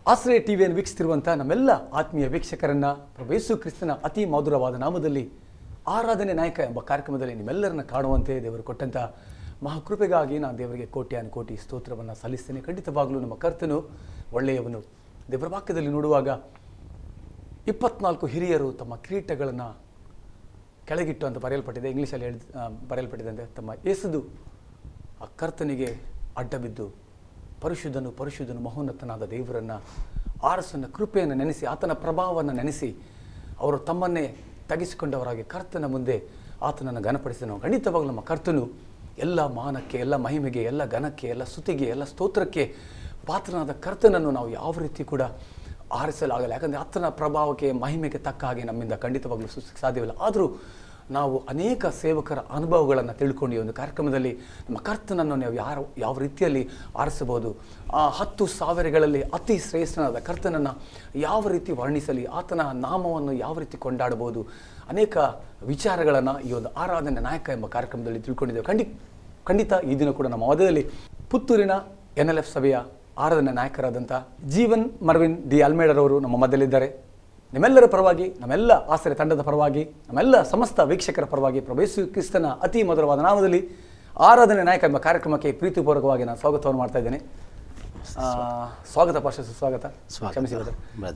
ಆಶ್ರಯ ಟಿವಿಯನ್ನು ವೀಕ್ಷಿಸುತ್ತಿರುವಂಥ ನಮ್ಮೆಲ್ಲ ಆತ್ಮೀಯ ವೀಕ್ಷಕರನ್ನು ಪ್ರಭು ಯೇಸು ಕ್ರಿಸ್ತನ ಅತಿ ಮಧುರವಾದ ನಾಮದಲ್ಲಿ ಆರಾಧನೆ ನಾಯಕ ಎಂಬ ಕಾರ್ಯಕ್ರಮದಲ್ಲಿ ನಿಮ್ಮೆಲ್ಲರನ್ನ ಕಾಣುವಂತೆ ದೇವರು ಕೊಟ್ಟಂಥ ಮಹಾಕೃಪೆಗಾಗಿ ನಾನು ದೇವರಿಗೆ ಕೋಟ್ಯಾನು ಕೋಟಿ ಸ್ತೋತ್ರವನ್ನು ಸಲ್ಲಿಸ್ತೇನೆ. ಖಂಡಿತವಾಗಲೂ ನಮ್ಮ ಕರ್ತನು ಒಳ್ಳೆಯವನು. ದೇವರ ವಾಕ್ಯದಲ್ಲಿ ನೋಡುವಾಗ 24 ಹಿರಿಯರು ತಮ್ಮ ಕಿರೀಟಗಳನ್ನು ಕೆಳಗಿಟ್ಟು ಅಂತ ಬರೆಯಲ್ಪಟ್ಟಿದೆ, ಇಂಗ್ಲೀಷಲ್ಲಿ ಬರೆಯಲ್ಪಟ್ಟಿದೆ. ಅಂದರೆ ತಮ್ಮ ಎಸೆದು ಆ ಕರ್ತನಿಗೆ ಅಡ್ಡಬಿದ್ದು ಪರಿಶುದ್ಧನು ಪರಿಶುದ್ಧನು ಮಹೋನ್ನತನಾದ ದೇವರನ್ನು ಆರಸನ ಕೃಪೆಯನ್ನು ನೆನೆಸಿ ಆತನ ಪ್ರಭಾವವನ್ನು ನೆನೆಸಿ ಅವರು ತಮ್ಮನ್ನೇ ತಗ್ಗಿಸಿಕೊಂಡವರಾಗಿ ಕರ್ತನ ಮುಂದೆ ಆತನನ್ನು ಘನಪಡಿಸಿದನು. ಖಂಡಿತವಾಗಲೂ ನಮ್ಮ ಕರ್ತನು ಎಲ್ಲ ಮಾನಕ್ಕೆ, ಎಲ್ಲ ಮಹಿಮೆಗೆ, ಎಲ್ಲ ಘನಕ್ಕೆ, ಎಲ್ಲ ಸ್ತುತಿಗೆ, ಎಲ್ಲ ಸ್ತೋತ್ರಕ್ಕೆ ಪಾತ್ರನಾದ ಕರ್ತನನ್ನು ನಾವು ಯಾವ ರೀತಿ ಕೂಡ ಆರಿಸಲಾಗಲ್ಲ. ಯಾಕಂದರೆ ಆತನ ಪ್ರಭಾವಕ್ಕೆ ಮಹಿಮೆಗೆ ತಕ್ಕ ಹಾಗೆ ನಮ್ಮಿಂದ ಖಂಡಿತವಾಗಲೂ ಸೃಷ್ಟಿಗೆ ಸಾಧ್ಯವಿಲ್ಲ. ಆದರೂ ನಾವು ಅನೇಕ ಸೇವಕರ ಅನುಭವಗಳನ್ನು ತಿಳ್ಕೊಂಡು ಈ ಒಂದು ಕಾರ್ಯಕ್ರಮದಲ್ಲಿ ನಮ್ಮ ಕರ್ತನನ್ನು ನಾವು ಯಾವ ರೀತಿಯಲ್ಲಿ ಆರಿಸಬಹುದು, ಆ 10,000ಗಳಲ್ಲಿ ಅತಿ ಶ್ರೇಷ್ಠನಾದ ಕರ್ತನನ್ನು ಯಾವ ರೀತಿ ವರ್ಣಿಸಲಿ, ಆತನ ನಾಮವನ್ನು ಯಾವ ರೀತಿ ಕೊಂಡಾಡಬಹುದು, ಅನೇಕ ವಿಚಾರಗಳನ್ನು ಈ ಒಂದು ಆರಾಧನೆ ನಾಯಕ ಎಂಬ ಕಾರ್ಯಕ್ರಮದಲ್ಲಿ ತಿಳ್ಕೊಂಡಿದ್ದೇವೆ. ಖಂಡಿತ ಈ ದಿನ ಕೂಡ ನಮ್ಮ ಮಧ್ಯದಲ್ಲಿ ಪುತ್ತೂರಿನ NLF ಸಭೆಯ ಆರಾಧನೆ ನಾಯಕರಾದಂಥ ಜೀವನ್ ಮರ್ವಿನ್ ಡಿ ಅಲ್ಮೇಡರವರು ನಮ್ಮ ಮಧ್ಯದಲ್ಲಿದ್ದಾರೆ. ನಿಮ್ಮೆಲ್ಲರ ಪರವಾಗಿ, ನಮ್ಮೆಲ್ಲ ಆಶ್ರಯ ತಂಡದ ಪರವಾಗಿ, ನಮ್ಮೆಲ್ಲ ಸಮಸ್ತ ವೀಕ್ಷಕರ ಪರವಾಗಿ ಪ್ರಭು ಯೇಸು ಕ್ರಿಸ್ತನ ಅತಿ ಮಧುರವಾದ ನಾಮದಲ್ಲಿ ಆರಾಧನೆ ನಾಯಕ ಎಂಬ ಕಾರ್ಯಕ್ರಮಕ್ಕೆ ಪ್ರೀತಿಪೂರ್ವಕವಾಗಿ ನಾನು ಸ್ವಾಗತವನ್ನು ಮಾಡ್ತಾ ಇದ್ದೇನೆ. ಸ್ವಾಗತ ಪಾಶ, ಸುಸ್ವಾಗತ. ಕ್ಷಮಿಸಿದ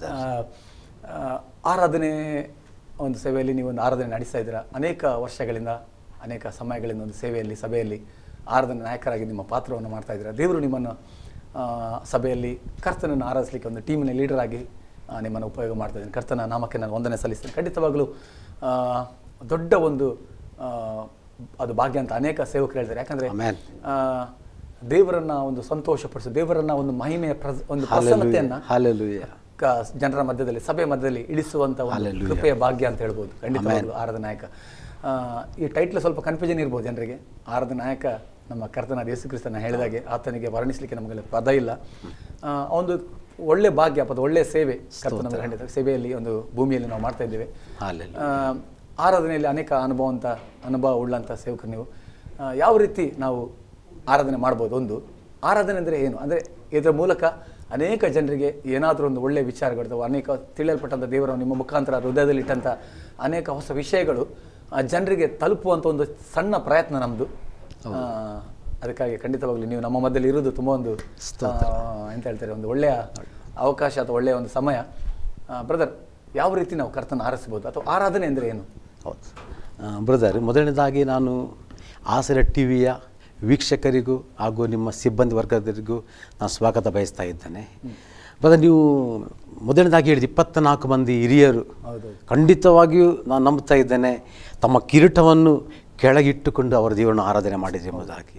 ಆರಾಧನೆ ಒಂದು ಸೇವೆಯಲ್ಲಿ ನೀವು ಒಂದು ಆರಾಧನೆ ನಡೆಸ್ತಾ ಇದ್ದೀರಾ. ಅನೇಕ ವರ್ಷಗಳಿಂದ, ಅನೇಕ ಸಮಯಗಳಿಂದ ಒಂದು ಸೇವೆಯಲ್ಲಿ, ಸಭೆಯಲ್ಲಿ ಆರಾಧನೆ ನಾಯಕರಾಗಿ ನಿಮ್ಮ ಪಾತ್ರವನ್ನು ಮಾಡ್ತಾ ಇದ್ದೀರಾ. ದೇವರು ನಿಮ್ಮನ್ನು ಸಭೆಯಲ್ಲಿ ಕರ್ತನನ್ನು ಆರಾಧಿಸಲಿಕ್ಕೆ ಒಂದು ಟೀಮಿನ ಲೀಡರ್ ಆಗಿ ನಿಮ್ಮನ್ನು ಉಪಯೋಗ ಮಾಡ್ತಾ ಇದ್ದೀನಿ. ಕರ್ತನ ನಾಮಕ್ಕೆ ನಾನು ವಂದನೆ ಸಲ್ಲಿಸ್ತೇನೆ. ಖಂಡಿತವಾಗಲೂ ದೊಡ್ಡ ಒಂದು ಅದು ಭಾಗ್ಯ ಅಂತ ಅನೇಕ ಸೇವಕರು ಹೇಳ್ತಾರೆ. ಯಾಕಂದರೆ ದೇವರನ್ನು ಒಂದು ಸಂತೋಷಪಡಿಸು, ದೇವರನ್ನು ಒಂದು ಮಹಿಮೆಯ ಒಂದು ಪ್ರಸನ್ನತೆಯನ್ನು ಜನರ ಮಧ್ಯದಲ್ಲಿ, ಸಭೆ ಮಧ್ಯದಲ್ಲಿ ಇಳಿಸುವಂಥ ಒಂದು ಕೃಪೆಯ ಭಾಗ್ಯ ಅಂತ ಹೇಳ್ಬೋದು. ಖಂಡಿತವಾಗಲೂ ಆರಾಧನಾ ನಾಯಕ ಈ ಟೈಟ್ಲ್ ಸ್ವಲ್ಪ ಕನ್ಫ್ಯೂಷನ್ ಇರ್ಬೋದು ಜನರಿಗೆ. ಆರಾಧನಾ ನಾಯಕ ನಮ್ಮ ಕರ್ತನಾದ ಯೇಸು ಕ್ರಿಸ್ತನ ಹೇಳಿದಾಗೆ ಆತನಿಗೆ ವರ್ಣಿಸಲಿಕ್ಕೆ ನಮಗೆ ಪದ ಇಲ್ಲ. ಒಂದು ಒಳ್ಳೆ ಭಾಗ್ಯ, ಪದ ಒಳ್ಳೆಯ ಸೇವೆ ಕರ್ತನ ಖಂಡಿತ ಸೇವೆಯಲ್ಲಿ ಒಂದು ಭೂಮಿಯಲ್ಲಿ ನಾವು ಮಾಡ್ತಾ ಇದ್ದೇವೆ. ಆರಾಧನೆಯಲ್ಲಿ ಅನೇಕ ಅನುಭವ ಉಳ್ಳಂಥ ಸೇವಕರು ನೀವು. ಯಾವ ರೀತಿ ನಾವು ಆರಾಧನೆ ಮಾಡ್ಬೋದು? ಒಂದು ಆರಾಧನೆ ಅಂದರೆ ಏನು ಅಂದರೆ ಇದರ ಮೂಲಕ ಅನೇಕ ಜನರಿಗೆ ಏನಾದರೂ ಒಂದು ಒಳ್ಳೆಯ ವಿಚಾರಗಳು, ಅನೇಕ ತಿಳಿಯಲ್ಪಟ್ಟಂಥ ದೇವರ ನಿಮ್ಮ ಮುಖಾಂತರ ಹೃದಯದಲ್ಲಿಟ್ಟಂಥ ಅನೇಕ ಹೊಸ ವಿಷಯಗಳು ಜನರಿಗೆ ತಲುಪುವಂಥ ಒಂದು ಸಣ್ಣ ಪ್ರಯತ್ನ ನಮ್ಮದು. ಅದಕ್ಕಾಗಿ ಖಂಡಿತವಾಗ್ಲೂ ನೀವು ನಮ್ಮ ಮಧ್ಯದಲ್ಲಿ ಇರೋದು ತುಂಬ ಒಂದು ಎಂತ ಹೇಳ್ತಾರೆ, ಒಂದು ಒಳ್ಳೆಯ ಅವಕಾಶ ಅಥವಾ ಒಳ್ಳೆಯ ಒಂದು ಸಮಯ. ಬ್ರದರ್, ಯಾವ ರೀತಿ ನಾವು ಕರ್ತನ ಆರಿಸ್ಬೋದು ಅಥವಾ ಆರಾಧನೆ ಅಂದರೆ ಏನು? ಹೌದು ಬ್ರದರ್, ಮೊದಲನೇದಾಗಿ ನಾನು ಆಶ್ರಯ ಟಿವಿಯ ವೀಕ್ಷಕರಿಗೂ ಹಾಗೂ ನಿಮ್ಮ ಸಿಬ್ಬಂದಿ ವರ್ಗದವರಿಗೂ ನಾನು ಸ್ವಾಗತ ಬಯಸ್ತಾ ಇದ್ದೇನೆ. ಬ್ರದರ್, ನೀವು ಮೊದಲನೇದಾಗಿ ಹೇಳಿದ 24 ಮಂದಿ ಹಿರಿಯರು ಖಂಡಿತವಾಗಿಯೂ ನಾನು ನಂಬ್ತಾ ಇದ್ದೇನೆ ತಮ್ಮ ಕಿರೀಟವನ್ನು ಕೆಳಗಿಟ್ಟುಕೊಂಡು ಅವರ ದೇವರನ್ನು ಆರಾಧನೆ ಮಾಡಿದೆ ಎಂಬುದಾಗಿ.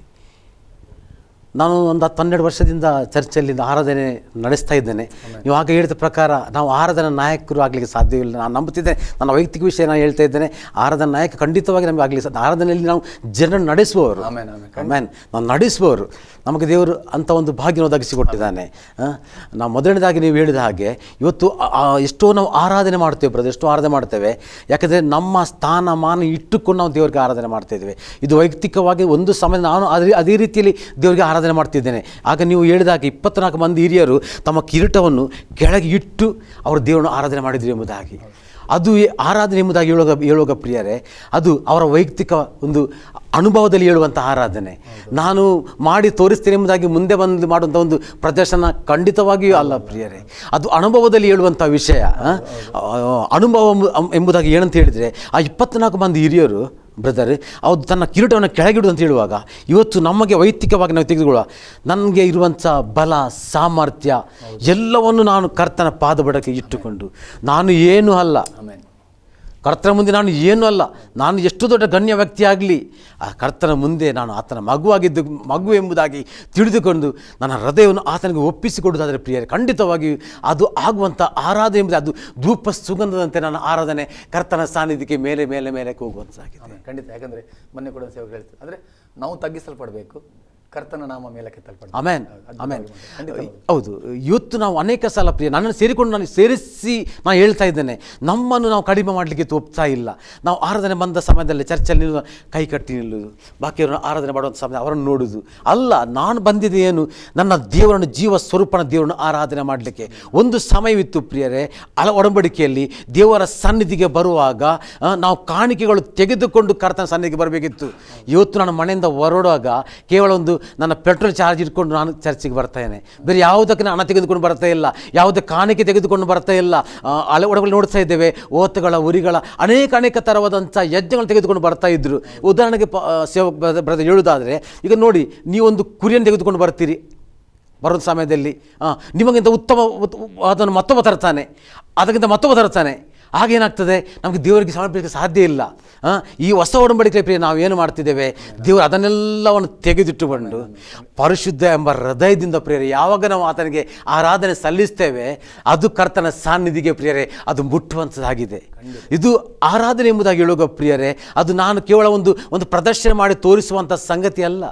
ನಾನು ಒಂದು 12 ವರ್ಷದಿಂದ ಚರ್ಚಲ್ಲಿಂದ ಆರಾಧನೆ ನಡೆಸ್ತಾ ಇದ್ದೇನೆ. ನೀವು ಆಗ ಹೇಳಿದ ಪ್ರಕಾರ ನಾವು ಆರಾಧನಾ ನಾಯಕರು ಆಗಲಿಕ್ಕೆ ಸಾಧ್ಯವಿಲ್ಲ. ನಾನು ನಂಬುತ್ತಿದ್ದೇನೆ, ನನ್ನ ವೈಯಕ್ತಿಕ ವಿಷಯ ನಾನು ಹೇಳ್ತಾ ಇದ್ದೇನೆ, ಆರಾಧನಾ ನಾಯಕ ಖಂಡಿತವಾಗಿ ನಮಗೆ ಆಗಲಿಕ್ಕೆ ಸಾಧ್ಯ. ಆರಾಧನೆಯಲ್ಲಿ ನಾವು ಜನರನ್ನು ನಡೆಸುವವರು, ನಾವು ನಡೆಸುವವರು, ನಮಗೆ ದೇವರು ಅಂಥ ಒಂದು ಭಾಗ್ಯ ಒದಗಿಸಿಕೊಟ್ಟಿದ್ದಾನೆ. ನಾವು ಮೊದಲನೇದಾಗಿ ನೀವು ಹೇಳಿದ ಹಾಗೆ ಇವತ್ತು ಎಷ್ಟೋ ನಾವು ಆರಾಧನೆ ಮಾಡ್ತೇವೆ ಬ್ರದರ್, ಎಷ್ಟೋ ಆರಾಧನೆ ಮಾಡ್ತೇವೆ. ಯಾಕಂದರೆ ನಮ್ಮ ಸ್ಥಾನಮಾನ ಇಟ್ಟುಕೊಂಡು ನಾವು ದೇವರಿಗೆ ಆರಾಧನೆ ಮಾಡ್ತಾಯಿದ್ದೇವೆ. ಇದು ವೈಯಕ್ತಿಕವಾಗಿ ಒಂದು ಸಮಯ ನಾನು ಅದೇ ರೀತಿಯಲ್ಲಿ ದೇವರಿಗೆ ಆರಾಧನೆ ಮಾಡ್ತಿದ್ದೇನೆ. ಆಗ ನೀವು ಹೇಳಿದಾಗ 24 ಮಂದಿ ಹಿರಿಯರು ತಮ್ಮ ಕಿರೀಟವನ್ನು ಕೆಳಗೆ ಇಟ್ಟು ಅವರು ದೇವರನ್ನು ಆರಾಧನೆ ಮಾಡಿದರು ಎಂಬುದಾಗಿ. ಅದು ಆರಾಧನೆ ಎಂಬುದಾಗಿ ಹೇಳುವಾಗ ಪ್ರಿಯರೇ, ಅದು ಅವರ ವೈಯಕ್ತಿಕ ಒಂದು ಅನುಭವದಲ್ಲಿ ಹೇಳುವಂಥ ಆರಾಧನೆ. ನಾನು ಮಾಡಿ ತೋರಿಸ್ತೇನೆ ಎಂಬುದಾಗಿ ಮುಂದೆ ಬಂದು ಮಾಡುವಂಥ ಒಂದು ಪ್ರದರ್ಶನ ಖಂಡಿತವಾಗಿಯೂ ಅಲ್ಲ ಪ್ರಿಯರೇ. ಅದು ಅನುಭವದಲ್ಲಿ ಹೇಳುವಂಥ ವಿಷಯ. ಅನುಭವ ಎಂಬುದಾಗಿ ಏನಂತ ಹೇಳಿದರೆ, ಆ 24 ಮಂದಿ ಹಿರಿಯರು ಬ್ರದರ್ ಅವ್ರು ತನ್ನ ಕಿರೀಟವನ್ನು ಕೆಳಗಿಡು ಅಂತ ಹೇಳುವಾಗ, ಇವತ್ತು ನಮಗೆ ವೈಯಕ್ತಿಕವಾಗಿ ನಾವು ತೆಗೆದುಕೊಳ್ಳುವ ನನಗೆ ಇರುವಂಥ ಬಲ, ಸಾಮರ್ಥ್ಯ ಎಲ್ಲವನ್ನು ನಾನು ಕರ್ತನ ಪಾದಬುಡಕ್ಕೆ ಇಟ್ಟುಕೊಂಡು ನಾನು ಏನೂ ಅಲ್ಲ, ಕರ್ತನ ಮುಂದೆ ನಾನು ಏನೂ ಅಲ್ಲ, ನಾನು ಎಷ್ಟು ದೊಡ್ಡ ಗಣ್ಯ ವ್ಯಕ್ತಿಯಾಗಲಿ ಆ ಕರ್ತನ ಮುಂದೆ ನಾನು ಆತನ ಮಗು ಎಂಬುದಾಗಿ ತಿಳಿದುಕೊಂಡು ನನ್ನ ಹೃದಯವನ್ನು ಆತನಿಗೆ ಒಪ್ಪಿಸಿಕೊಡುವುದಾದರೆ ಪ್ರಿಯರೇ, ಖಂಡಿತವಾಗಿಯೂ ಅದು ಆಗುವಂಥ ಆರಾಧನೆ ಎಂಬುದು ಅದು ಧೂಪ ಸುಗಂಧದಂತೆ ನನ್ನ ಆರಾಧನೆ ಕರ್ತನ ಸಾನ್ನಿಧ್ಯಕ್ಕೆ ಮೇಲೆ ಮೇಲೆ ಮೇಲೆ ಹೋಗುವಂತಾಗಿದೆ. ಖಂಡಿತ. ಯಾಕಂದರೆ ಮೊನ್ನೆ ಕೂಡ ಸೇವೆ ಹೇಳ್ತೀವಿ, ಅಂದರೆ ನಾವು ತಗ್ಗಿಸಲ್ಪಡಬೇಕು, ಕರ್ತನ ನಾಮ ಮೇಲಕ್ಕೆತ್ತಲ್ಪಡ. ಆಮೇನ್ ಆಮೇನ್. ಹೌದು, ಇವತ್ತು ನಾವು ಅನೇಕ ಸಲ ಪ್ರಿಯ ನನ್ನನ್ನು ಸೇರಿಕೊಂಡು ನಾನು ಸೇರಿಸಿ ನಾನು ಹೇಳ್ತಾ ಇದ್ದೇನೆ, ನಮ್ಮನ್ನು ನಾವು ಕಡಿಮೆ ಮಾಡಲಿಕ್ಕೆ ಒಪ್ತಾ ಇಲ್ಲ. ನಾವು ಆರಾಧನೆ ಬಂದ ಸಮಯದಲ್ಲಿ ಚರ್ಚಲ್ಲಿ ನಿಲ್ಲುವ, ಕೈ ಕಟ್ಟಿ ನಿಲ್ಲುವುದು, ಬಾಕಿಯವರನ್ನು ಆರಾಧನೆ ಮಾಡುವಂಥ ಸಮಯ ಅವರನ್ನು ನೋಡುವುದು ಅಲ್ಲ. ನಾನು ಬಂದಿದೆ ಏನು, ನನ್ನ ದೇವರನ್ನು, ಜೀವ ಸ್ವರೂಪನ ದೇವರನ್ನು ಆರಾಧನೆ ಮಾಡಲಿಕ್ಕೆ. ಒಂದು ಸಮಯವಿತ್ತು ಪ್ರಿಯರೇ, ಒಡಂಬಡಿಕೆಯಲ್ಲಿ ದೇವರ ಸನ್ನಿಧಿಗೆ ಬರುವಾಗ ನಾವು ಕಾಣಿಕೆಗಳು ತೆಗೆದುಕೊಂಡು ಕರ್ತನ ಸನ್ನಿಧಿಗೆ ಬರಬೇಕಿತ್ತು. ಇವತ್ತು ನಾನು ಮನೆಯಿಂದ ಹೊರಡುವಾಗ ಕೇವಲ ಒಂದು ನನ್ನ ಪೆಟ್ರೋಲ್ ಚಾರ್ಜ್ ಇಟ್ಕೊಂಡು ನಾನು ಚರ್ಚಿಗೆ ಬರ್ತಾಯಿದ್ದೇನೆ. ಬೇರೆ ಯಾವುದಕ್ಕೆ ನಾನು ಹಣ ತೆಗೆದುಕೊಂಡು ಬರ್ತಾ ಇಲ್ಲ, ಯಾವುದೇ ಕಾಣಿಕೆ ತೆಗೆದುಕೊಂಡು ಬರ್ತಾ ಇಲ್ಲ. ಒಡಗಲ್ಲಿ ನೋಡ್ತಾ ಇದ್ದೇವೆ, ಓತುಗಳ, ಉರಿಗಳ ಅನೇಕ ಥರವಾದಂಥ ಯಜ್ಞಗಳು ತೆಗೆದುಕೊಂಡು ಬರ್ತಾ ಇದ್ರು. ಉದಾಹರಣೆಗೆ ಬ್ರದರ್ ಹೇಳುವುದಾದರೆ, ಈಗ ನೋಡಿ, ನೀವೊಂದು ಕುರಿಯನ್ನು ತೆಗೆದುಕೊಂಡು ಬರ್ತೀರಿ, ಬರೋ ಸಮಯದಲ್ಲಿ ನಿಮಗಿಂತ ಉತ್ತಮ ಅದನ್ನು ಮತ್ತೊಬ್ಬ ತರ್ತಾನೆ, ಅದಕ್ಕಿಂತ ಮತ್ತೊಬ್ಬ ತರ್ತಾನೆ. ಆಗೇನಾಗ್ತದೆ, ನಮಗೆ ದೇವರಿಗೆ ಸಮರ್ಪಿಸಲಿಕ್ಕೆ ಸಾಧ್ಯ ಇಲ್ಲ. ಈ ಹೊಸ ಒಡಂಬಡಿಕೆ ಪ್ರಿಯ ನಾವೇನು ಮಾಡ್ತಿದ್ದೇವೆ, ದೇವರು ಅದನ್ನೆಲ್ಲವನ್ನು ತೆಗೆದಿಟ್ಟುಕೊಂಡು ಪರಿಶುದ್ಧ ಎಂಬ ಹೃದಯದಿಂದ ಪ್ರಿಯರೇ ಯಾವಾಗ ನಾವು ಆತನಿಗೆ ಆರಾಧನೆ ಸಲ್ಲಿಸ್ತೇವೆ, ಅದು ಕರ್ತನ ಸಾನ್ನಿಧಿಗೆ ಪ್ರಿಯರೇ ಅದು ಮುಟ್ಟುವಂಥದ್ದಾಗಿದೆ. ಇದು ಆರಾಧನೆ ಎಂಬುದಾಗಿ ಹೇಳುವ ಪ್ರಿಯರೇ, ಅದು ನಾನು ಕೇವಲ ಒಂದು ಪ್ರದರ್ಶನ ಮಾಡಿ ತೋರಿಸುವಂಥ ಸಂಗತಿ ಅಲ್ಲ,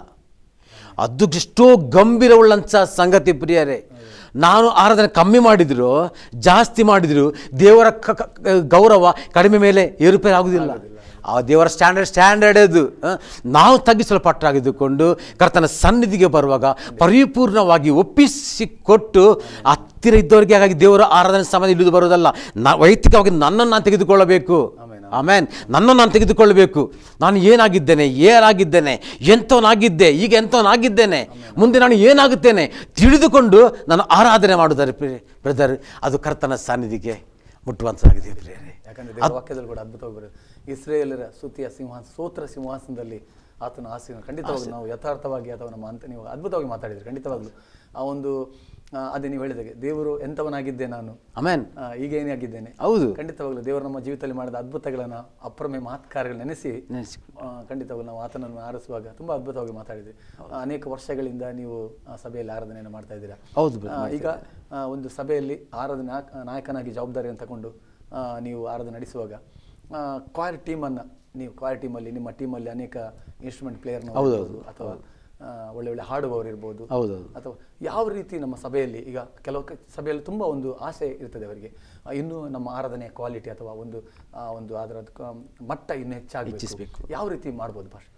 ಅದು ಎಷ್ಟೋ ಗಂಭೀರವುಳ್ಳಂಥ ಸಂಗತಿ ಪ್ರಿಯರೇ. ನಾನು ಆರಾಧನೆ ಕಮ್ಮಿ ಮಾಡಿದ್ರು, ಜಾಸ್ತಿ ಮಾಡಿದ್ರು, ದೇವರ ಗೌರವ ಕಡಿಮೆ ಮೇಲೆ ಏರುಪೇರು ಆಗುವುದಿಲ್ಲ. ಆ ದೇವರ ಸ್ಟ್ಯಾಂಡರ್ಡ್ ಅದು. ನಾವು ತಗ್ಗಿಸಲ್ಪಟ್ಟಾಗಿದ್ದುಕೊಂಡು ಕರ್ತನ ಸನ್ನಿಧಿಗೆ ಬರುವಾಗ ಪರಿಪೂರ್ಣವಾಗಿ ಒಪ್ಪಿಸಿಕೊಟ್ಟು ಹತ್ತಿರ ಇದ್ದವರಿಗೆ, ಹಾಗಾಗಿ ದೇವರ ಆರಾಧನೆ ಸಮಯ ಇಳಿದು ಬರೋದಲ್ಲ, ವೈಯಕ್ತಿಕವಾಗಿ ನನ್ನನ್ನು ನಾನು ತೆಗೆದುಕೊಳ್ಳಬೇಕು. ಆಮೇನ್. ನನ್ನನ್ನು ನಾನು ತೆಗೆದುಕೊಳ್ಳಬೇಕು. ನಾನು ಏನಾಗಿದ್ದೇನೆ, ಎಂಥವನಾಗಿದ್ದೆ, ಈಗ ಎಂಥವನಾಗಿದ್ದೇನೆ, ಮುಂದೆ ನಾನು ಏನಾಗುತ್ತೇನೆ ತಿಳಿದುಕೊಂಡು ನಾನು ಆರಾಧನೆ ಮಾಡುತ್ತಾರೆ ಬ್ರದರ್, ಅದು ಕರ್ತನ ಸನ್ನಿಧಿಗೆ ಮುಟ್ಟುವಂತಾಗಿದೆ ಪ್ರಿಯರೇ. ಯಾಕಂದರೆ ದೇವರ ವಾಕ್ಯದಲ್ಲಿ ಕೂಡ ಅದ್ಭುತವಾಗಿ ಬರುತ್ತೆ, ಇಸ್ರೇಲರ ಸ್ತುತಿಯ ಸ್ತೋತ್ರ ಸಿಂಹಾಸನದಲ್ಲಿ ಆತನ ಆಸೀನ. ಖಂಡಿತವಾಗಿ ನಾವು ಯಥಾರ್ಥವಾಗಿ ಅಥವಾ ನಮ್ಮ ಅಂತ ನೀವು ಅದ್ಭುತವಾಗಿ ಮಾತಾಡಿದ್ರಿ. ಖಂಡಿತವಾಗ್ಲೂ ಆ ಒಂದು ಅದೇ ನೀವು ಹೇಳಿದಾಗೆ, ದೇವರು ಎಂಥವನಾಗಿದ್ದೆ ನಾನು, ಆಮೇನ್, ಈಗ ಏನಾಗಿದ್ದೇನೆ. ಹೌದು, ಖಂಡಿತವಾಗ್ಲೂ ದೇವರು ನಮ್ಮ ಜೀವಿತದಲ್ಲಿ ಮಾಡಿದ ಅದ್ಭುತಗಳನ್ನು, ಅಪ್ರಮೇಯ ಮಹತ್ಕಾರ್ಯಗಳು ನೆನೆಸಿ ಖಂಡಿತವಾಗ್ಲೂ ನಾವು ಆತನನ್ನು ಆರಿಸುವಾಗ ತುಂಬ ಅದ್ಭುತವಾಗಿ ಮಾತಾಡಿದ್ರಿ. ಅನೇಕ ವರ್ಷಗಳಿಂದ ನೀವು ಸಭೆಯಲ್ಲಿ ಆರಾಧನೆಯನ್ನು ಮಾಡ್ತಾ ಇದ್ದೀರಾ. ಹೌದು. ಈಗ ಒಂದು ಸಭೆಯಲ್ಲಿ ಆರಾಧನೆ ನಾಯಕನಾಗಿ ಜವಾಬ್ದಾರಿಯನ್ನು ತಗೊಂಡು ನೀವು ಆರಾಧನೆ ನಡೆಸುವಾಗ ಕ್ವಾಯರ್ ಟೀಮನ್ನು, ನೀವು ಕ್ವಾಯರ್ ಟೀಮಲ್ಲಿ, ನಿಮ್ಮ ಟೀಮಲ್ಲಿ ಅನೇಕ ಇನ್ಸ್ಟ್ರೂಮೆಂಟ್ ಪ್ಲೇಯರ್ನ ಅಥವಾ ಒಳ್ಳೆ ಹಾಡುವವರು ಇರ್ಬೋದು, ಅಥವಾ ಯಾವ ರೀತಿ ನಮ್ಮ ಸಭೆಯಲ್ಲಿ, ಈಗ ಕೆಲವು ಸಭೆಯಲ್ಲಿ ತುಂಬ ಒಂದು ಆಸೆ ಇರ್ತದೆ ಅವರಿಗೆ, ಇನ್ನೂ ನಮ್ಮ ಆರಾಧನೆಯ ಕ್ವಾಲಿಟಿ ಅಥವಾ ಒಂದು ಅದರ ಮಟ್ಟ ಇನ್ನೂ ಹೆಚ್ಚಾಗಬೇಕು, ಯಾವ ರೀತಿ ಮಾಡ್ಬೋದು ಭಾಷೆ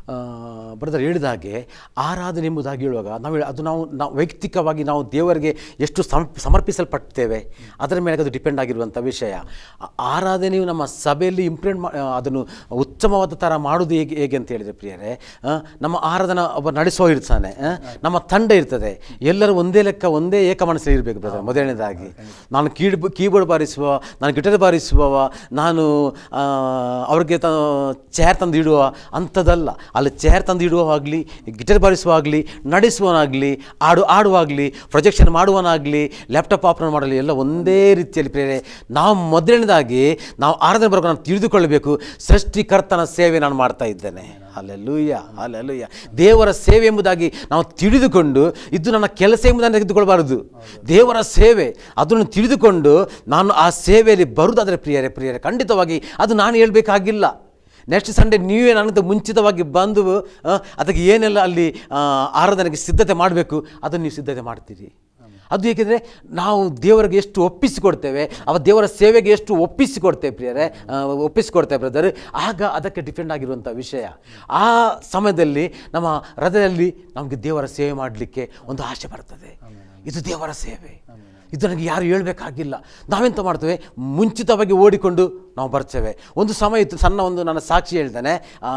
ಬ್ರದರ್ ಹೇಳಿದ ಹಾಗೆ? ಆರಾಧನೆ ಎಂಬುದಾಗಿ ಹೇಳುವಾಗ ನಾವು ವೈಯಕ್ತಿಕವಾಗಿ ನಾವು ದೇವರಿಗೆ ಎಷ್ಟು ಸಮರ್ಪಿಸಲ್ಪಡ್ತೇವೆ ಅದರ ಮೇಲೆ ಅದು ಡಿಪೆಂಡ್ ಆಗಿರುವಂಥ ವಿಷಯ. ಆರಾಧನೆಯು ನಮ್ಮ ಸಭೆಯಲ್ಲಿ ಅದನ್ನು ಉತ್ತಮವಾದ ಥರ ಮಾಡೋದು ಹೇಗೆ ಅಂತ ಹೇಳಿದರೆ ಪ್ರಿಯರೇ, ನಮ್ಮ ಆರಾಧನಾ ಒಬ್ಬ ನಡೆಸೋ ಇರ್ತಾನೆ, ನಮ್ಮ ತಂಡ ಇರ್ತದೆ, ಎಲ್ಲರೂ ಒಂದೇ ಲೆಕ್ಕ, ಒಂದೇ ಏಕ ಮನಸ್ಸಲ್ಲಿ ಇರಬೇಕು ಬ್ರದರ್. ಮೊದಲನೇದಾಗಿ ನಾನು ಕೀಬೋರ್ಡ್ ಬಾರಿಸುವ, ನಾನು ಗಿಟಾರ್ ಬಾರಿಸುವವ, ನಾನು ಅವ್ರಿಗೆ ಚೇರ್ ತಂದು ಇಡುವ ಅಂಥದ್ದಲ್ಲ. ಅಲ್ಲಿ ಚೇರ್ ತಂದು ಇಡುವಾಗಲಿ, ಗಿಟಾರ್ ಬಾರಿಸುವಾಗಲಿ, ನಡೆಸುವನಾಗಲಿ, ಆಡುವಾಗಲಿ, ಪ್ರೊಜೆಕ್ಷನ್ ಮಾಡುವನಾಗಲಿ, ಲ್ಯಾಪ್ಟಾಪ್ ಆಪರೇಟ್ ಮಾಡಲಿ, ಎಲ್ಲ ಒಂದೇ ರೀತಿಯಲ್ಲಿ ಪ್ರೇರೆ. ನಾವು ಮೊದಲನೇದಾಗಿ ನಾವು ಆರಾಧನೆ ಬರೋಕೆ ನಾನು ತಿಳಿದುಕೊಳ್ಳಬೇಕು, ಸೃಷ್ಟಿಕರ್ತನ ಸೇವೆ ನಾನು ಮಾಡ್ತಾ ಇದ್ದೇನೆ. Hallelujah, hallelujah. ದೇವರ ಸೇವೆ ಎಂಬುದಾಗಿ ನಾವು ತಿಳಿದುಕೊಂಡು, ಇದು ನನ್ನ ಕೆಲಸ ಎಂಬುದನ್ನು ತೆಗೆದುಕೊಳ್ಬಾರದು, ದೇವರ ಸೇವೆ ಅದನ್ನು ತಿಳಿದುಕೊಂಡು ನಾನು ಆ ಸೇವೆಯಲ್ಲಿ ಬರುವುದಾದರೆ ಪ್ರಿಯರೇ ಖಂಡಿತವಾಗಿ ಅದು ನಾನು ಹೇಳಬೇಕಾಗಿಲ್ಲ. ನೆಕ್ಸ್ಟ್ ಸಂಡೇ ನೀವೇ ನನಗೆ ಮುಂಚಿತವಾಗಿ ಬಂದು ಅದಕ್ಕೆ ಏನೆಲ್ಲ ಅಲ್ಲಿ ಆರಾಧನೆಗೆ ಸಿದ್ಧತೆ ಮಾಡಬೇಕು ಅದನ್ನು ನೀವು ಸಿದ್ಧತೆ ಮಾಡ್ತೀರಿ. ಅದು ಏಕೆಂದರೆ ನಾವು ದೇವರಿಗೆ ಎಷ್ಟು ಒಪ್ಪಿಸಿಕೊಡ್ತೇವೆ, ದೇವರ ಸೇವೆಗೆ ಎಷ್ಟು ಒಪ್ಪಿಸಿಕೊಡ್ತೇವೆ ಒಪ್ಪಿಸಿಕೊಡ್ತೇವೆ ಬ್ರದರ್, ಆಗ ಅದಕ್ಕೆ ಡಿಪೆಂಡ್ ಆಗಿರುವಂಥ ವಿಷಯ. ಆ ಸಮಯದಲ್ಲಿ ನಮ್ಮ ಹೃದಯದಲ್ಲಿ ನಮಗೆ ದೇವರ ಸೇವೆ ಮಾಡಲಿಕ್ಕೆ ಒಂದು ಆಸೆ ಬರ್ತದೆ. ಇದು ದೇವರ ಸೇವೆ, ಇದು ನನಗೆ ಯಾರು ಹೇಳಬೇಕಾಗಿಲ್ಲ. ನಾವೆಂತ ಮಾಡ್ತೇವೆ, ಮುಂಚಿತವಾಗಿ ಓಡಿಕೊಂಡು ನಾವು ಬರ್ತೇವೆ. ಒಂದು ಸಮಯ ಇತ್ತು, ನನ್ನ ಸಾಕ್ಷಿ ಹೇಳ್ತಾನೆ,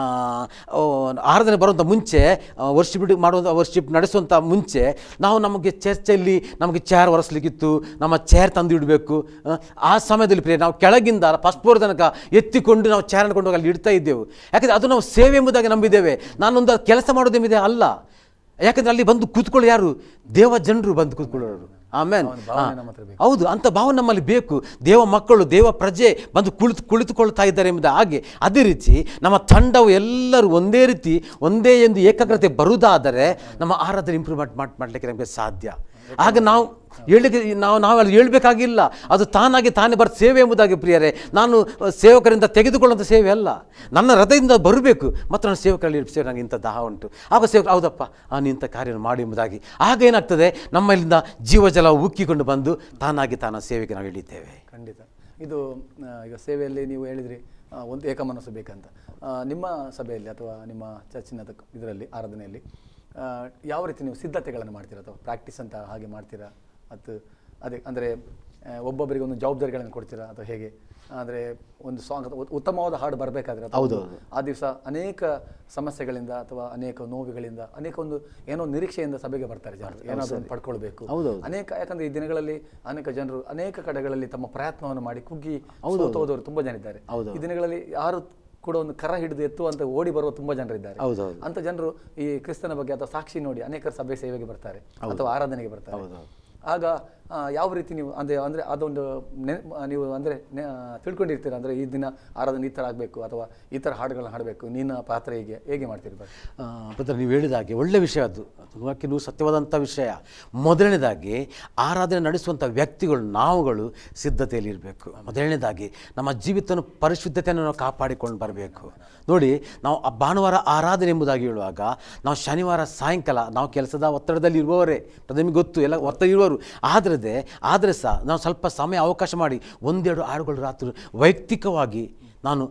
ಆರಾಧನೆ ಬರುವಂಥ ಮುಂಚೆ, ವರ್ಷಿಪ್ ನಡೆಸುವಂಥ ಮುಂಚೆ ನಮಗೆ ಚರ್ಚಲ್ಲಿ ನಮಗೆ ಚೇರ್ ಒರೆಸ್ಲಿಕ್ಕಿತ್ತು, ನಮ್ಮ ಚೇರ್ ತಂದು ಇಡಬೇಕು. ಆ ಸಮಯದಲ್ಲಿ ನಾವು ಕೆಳಗಿಂದ ಫಸ್ಟ್ ಫ್ಲೋರ್ ತನಕ ಎತ್ತಿಕೊಂಡು ನಾವು ಚೇರ್ ಅನ್ಕೊಂಡು ಹೋಗಿ ಅಲ್ಲಿ ಇಡ್ತಾ ಇದ್ದೆವು. ಯಾಕಂದರೆ ಅದು ನಾವು ಸೇವೆ ಎಂಬುದಾಗಿ ನಂಬಿದ್ದೇವೆ. ನಾನೊಂದು ಕೆಲಸ ಮಾಡೋದೇನಿದೆ ಅಲ್ಲ, ಯಾಕಂದರೆ ಅಲ್ಲಿ ಬಂದು ಕೂತ್ಕೊಳ್ಳಿ ಯಾರು, ದೇವ ಜನರು ಬಂದು ಕೂತ್ಕೊಳ್ಳೋರು. ಆಮೇನ್. ಹೌದು, ಅಂಥ ಭಾವನೆ ನಮ್ಮಲ್ಲಿ ಬೇಕು. ದೇವ ಮಕ್ಕಳು, ದೇವ ಪ್ರಜೆ ಬಂದು ಕುಳಿತುಕೊಳ್ತಾ ಇದ್ದಾರೆ ಎಂಬುದು ಹಾಗೆ. ಅದೇ ರೀತಿ ನಮ್ಮ ತಂಡವು ಎಲ್ಲರೂ ಒಂದೇ ರೀತಿ, ಒಂದೇ ಎಂದು ಏಕಾಗ್ರತೆ ಬರುವುದಾದರೆ ನಮ್ಮ ಆರಾಧನೆ ಇಂಪ್ರೂವ್ಮೆಂಟ್ ಮಾಡಲಿಕ್ಕೆ ನಮಗೆ ಸಾಧ್ಯ. ಆಗ ನಾವು ಹೇಳಲಿಕ್ಕೆ ನಾವು ಅಲ್ಲಿ ಹೇಳ್ಬೇಕಾಗಿಲ್ಲ, ಅದು ತಾನೇ ಬರ್ ಸೇವೆ ಎಂಬುದಾಗಿ ಪ್ರಿಯರೇ. ನಾನು ಸೇವಕರಿಂದ ತೆಗೆದುಕೊಳ್ಳುವಂಥ ಸೇವೆ ಅಲ್ಲ, ನನ್ನ ಹೃದಯದಿಂದ ಬರಬೇಕು ಮತ್ತು ನನ್ನ ಸೇವಕರಲ್ಲಿ ಸೇವೆ ನನಗೆ ಇಂಥ ದಾಹ ಉಂಟು. ಆಗ ಸೇವಕರು ಹೌದಪ್ಪ ನಾನು ಇಂಥ ಕಾರ್ಯ ಮಾಡಿ ಎಂಬುದಾಗಿ ಆಗ ಏನಾಗ್ತದೆ, ನಮ್ಮಲ್ಲಿಂದ ಜೀವಜಲ ಉಕ್ಕಿಕೊಂಡು ಬಂದು ತಾನ ಸೇವೆಗೆ ನಾವು ಇಳಿತೇವೆ. ಖಂಡಿತ. ಇದು ಈಗ ಸೇವೆಯಲ್ಲಿ ನೀವು ಹೇಳಿದ್ರಿ ಒಂದು ಏಕಮನಸ್ಸು ಬೇಕಂತ. ನಿಮ್ಮ ಸಭೆಯಲ್ಲಿ ಅಥವಾ ನಿಮ್ಮ ಚರ್ಚಿನ ಇದರಲ್ಲಿ ಆರಾಧನೆಯಲ್ಲಿ ಯಾವ ರೀತಿ ನೀವು ಸಿದ್ಧತೆಗಳನ್ನು ಮಾಡ್ತೀರಾ ಅಥವಾ ಪ್ರಾಕ್ಟೀಸ್ ಅಂತ ಹಾಗೆ ಮಾಡ್ತೀರಾ? ಮತ್ತು ಅದೇ ಅಂದರೆ ಒಬ್ಬೊಬ್ಬರಿಗೆ ಒಂದು ಜವಾಬ್ದಾರಿಗಳನ್ನು ಕೊಡ್ತೀರಾ ಅಥವಾ ಹೇಗೆ? ಅಂದರೆ ಒಂದು ಸಾಂಗ್ ಉತ್ತಮವಾದ ಹಾಡು ಬರಬೇಕಾದ್ರೆ ಹೌದು ಆ ದಿವಸ ಅನೇಕ ಸಮಸ್ಯೆಗಳಿಂದ ಅಥವಾ ಅನೇಕ ನೋವುಗಳಿಂದ ಅನೇಕ ಒಂದು ಏನೋ ನಿರೀಕ್ಷೆಯಿಂದ ಸಭೆಗೆ ಬರ್ತಾರೆ ಜನರು, ಏನಾದರೂ ಒಂದು ಪಡ್ಕೊಳ್ಬೇಕು ಅನೇಕ. ಯಾಕಂದರೆ ಈ ದಿನಗಳಲ್ಲಿ ಅನೇಕ ಜನರು ಅನೇಕ ಕಡೆಗಳಲ್ಲಿ ತಮ್ಮ ಪ್ರಯತ್ನವನ್ನು ಮಾಡಿ ಕುಗ್ಗಿ ಹೋದವರು ತುಂಬ ಜನ ಇದ್ದಾರೆ. ಈ ದಿನಗಳಲ್ಲಿ ಯಾರು ಕೂಡ ಒಂದು ಕರ ಹಿಡಿದು ಎತ್ತುವಂತ ಓಡಿ ಬರುವ ತುಂಬಾ ಜನರಿದ್ದಾರೆ. ಅಂತ ಜನರು ಈ ಕ್ರಿಸ್ತನ ಬಗ್ಗೆ ಅಥವಾ ಸಾಕ್ಷಿ ನೋಡಿ ಅನೇಕ ಸಭೆ ಸೇವೆಗೆ ಬರ್ತಾರೆ ಅಥವಾ ಆರಾಧನೆಗೆ ಬರ್ತಾರೆ. ಆಗ ಯಾವ ರೀತಿ ನೀವು ಅಂದರೆ ಅದೊಂದು ನೀವು ಅಂದರೆ ತಿಳ್ಕೊಂಡಿರ್ತೀರ, ಅಂದರೆ ಈ ದಿನ ಆರಾಧನೆ ಈ ಥರ ಆಗಬೇಕು ಅಥವಾ ಈ ಥರ ಹಾಡುಗಳನ್ನ ಹಾಡಬೇಕು, ನಿನ್ನ ಪಾತ್ರ ಹೇಗೆ ಮಾಡ್ತಿರ್ಬೇಕು? ಬ್ರದರ್, ನೀವು ಹೇಳಿದ ಹಾಗೆ ಒಳ್ಳೆ ವಿಷಯ, ಅದು ತುಂಬಾ ಸತ್ಯವಾದಂಥ ವಿಷಯ. ಮೊದಲನೇದಾಗಿ ಆರಾಧನೆ ನಡೆಸುವಂಥ ವ್ಯಕ್ತಿಗಳು ನಾವುಗಳು ಸಿದ್ಧತೆಯಲ್ಲಿ ಇರಬೇಕು. ಮೊದಲನೇದಾಗಿ ನಮ್ಮ ಜೀವಿತನ ಪರಿಶುದ್ಧತೆಯನ್ನು ನಾವು ಕಾಪಾಡಿಕೊಂಡು ಬರಬೇಕು. ನೋಡಿ, ನಾವು ಭಾನುವಾರ ಆರಾಧನೆ ಎಂಬುದಾಗಿ ಹೇಳುವಾಗ ನಾವು ಶನಿವಾರ ಸಾಯಂಕಾಲ ನಾವು ಕೆಲಸದ ಒತ್ತಡದಲ್ಲಿ ಇರುವವರೇ, ನಿಮಗೆ ಗೊತ್ತು, ಎಲ್ಲ ಒತ್ತಡ ಇರುವವರು. ಆದರೆ ಸಹ ನಾವು ಸ್ವಲ್ಪ ಸಮಯ ಅವಕಾಶ ಮಾಡಿ ಒಂದೆರಡು ಹಾಡುಗಳು ರಾತ್ರಿ ವೈಯಕ್ತಿಕವಾಗಿ ನಾನು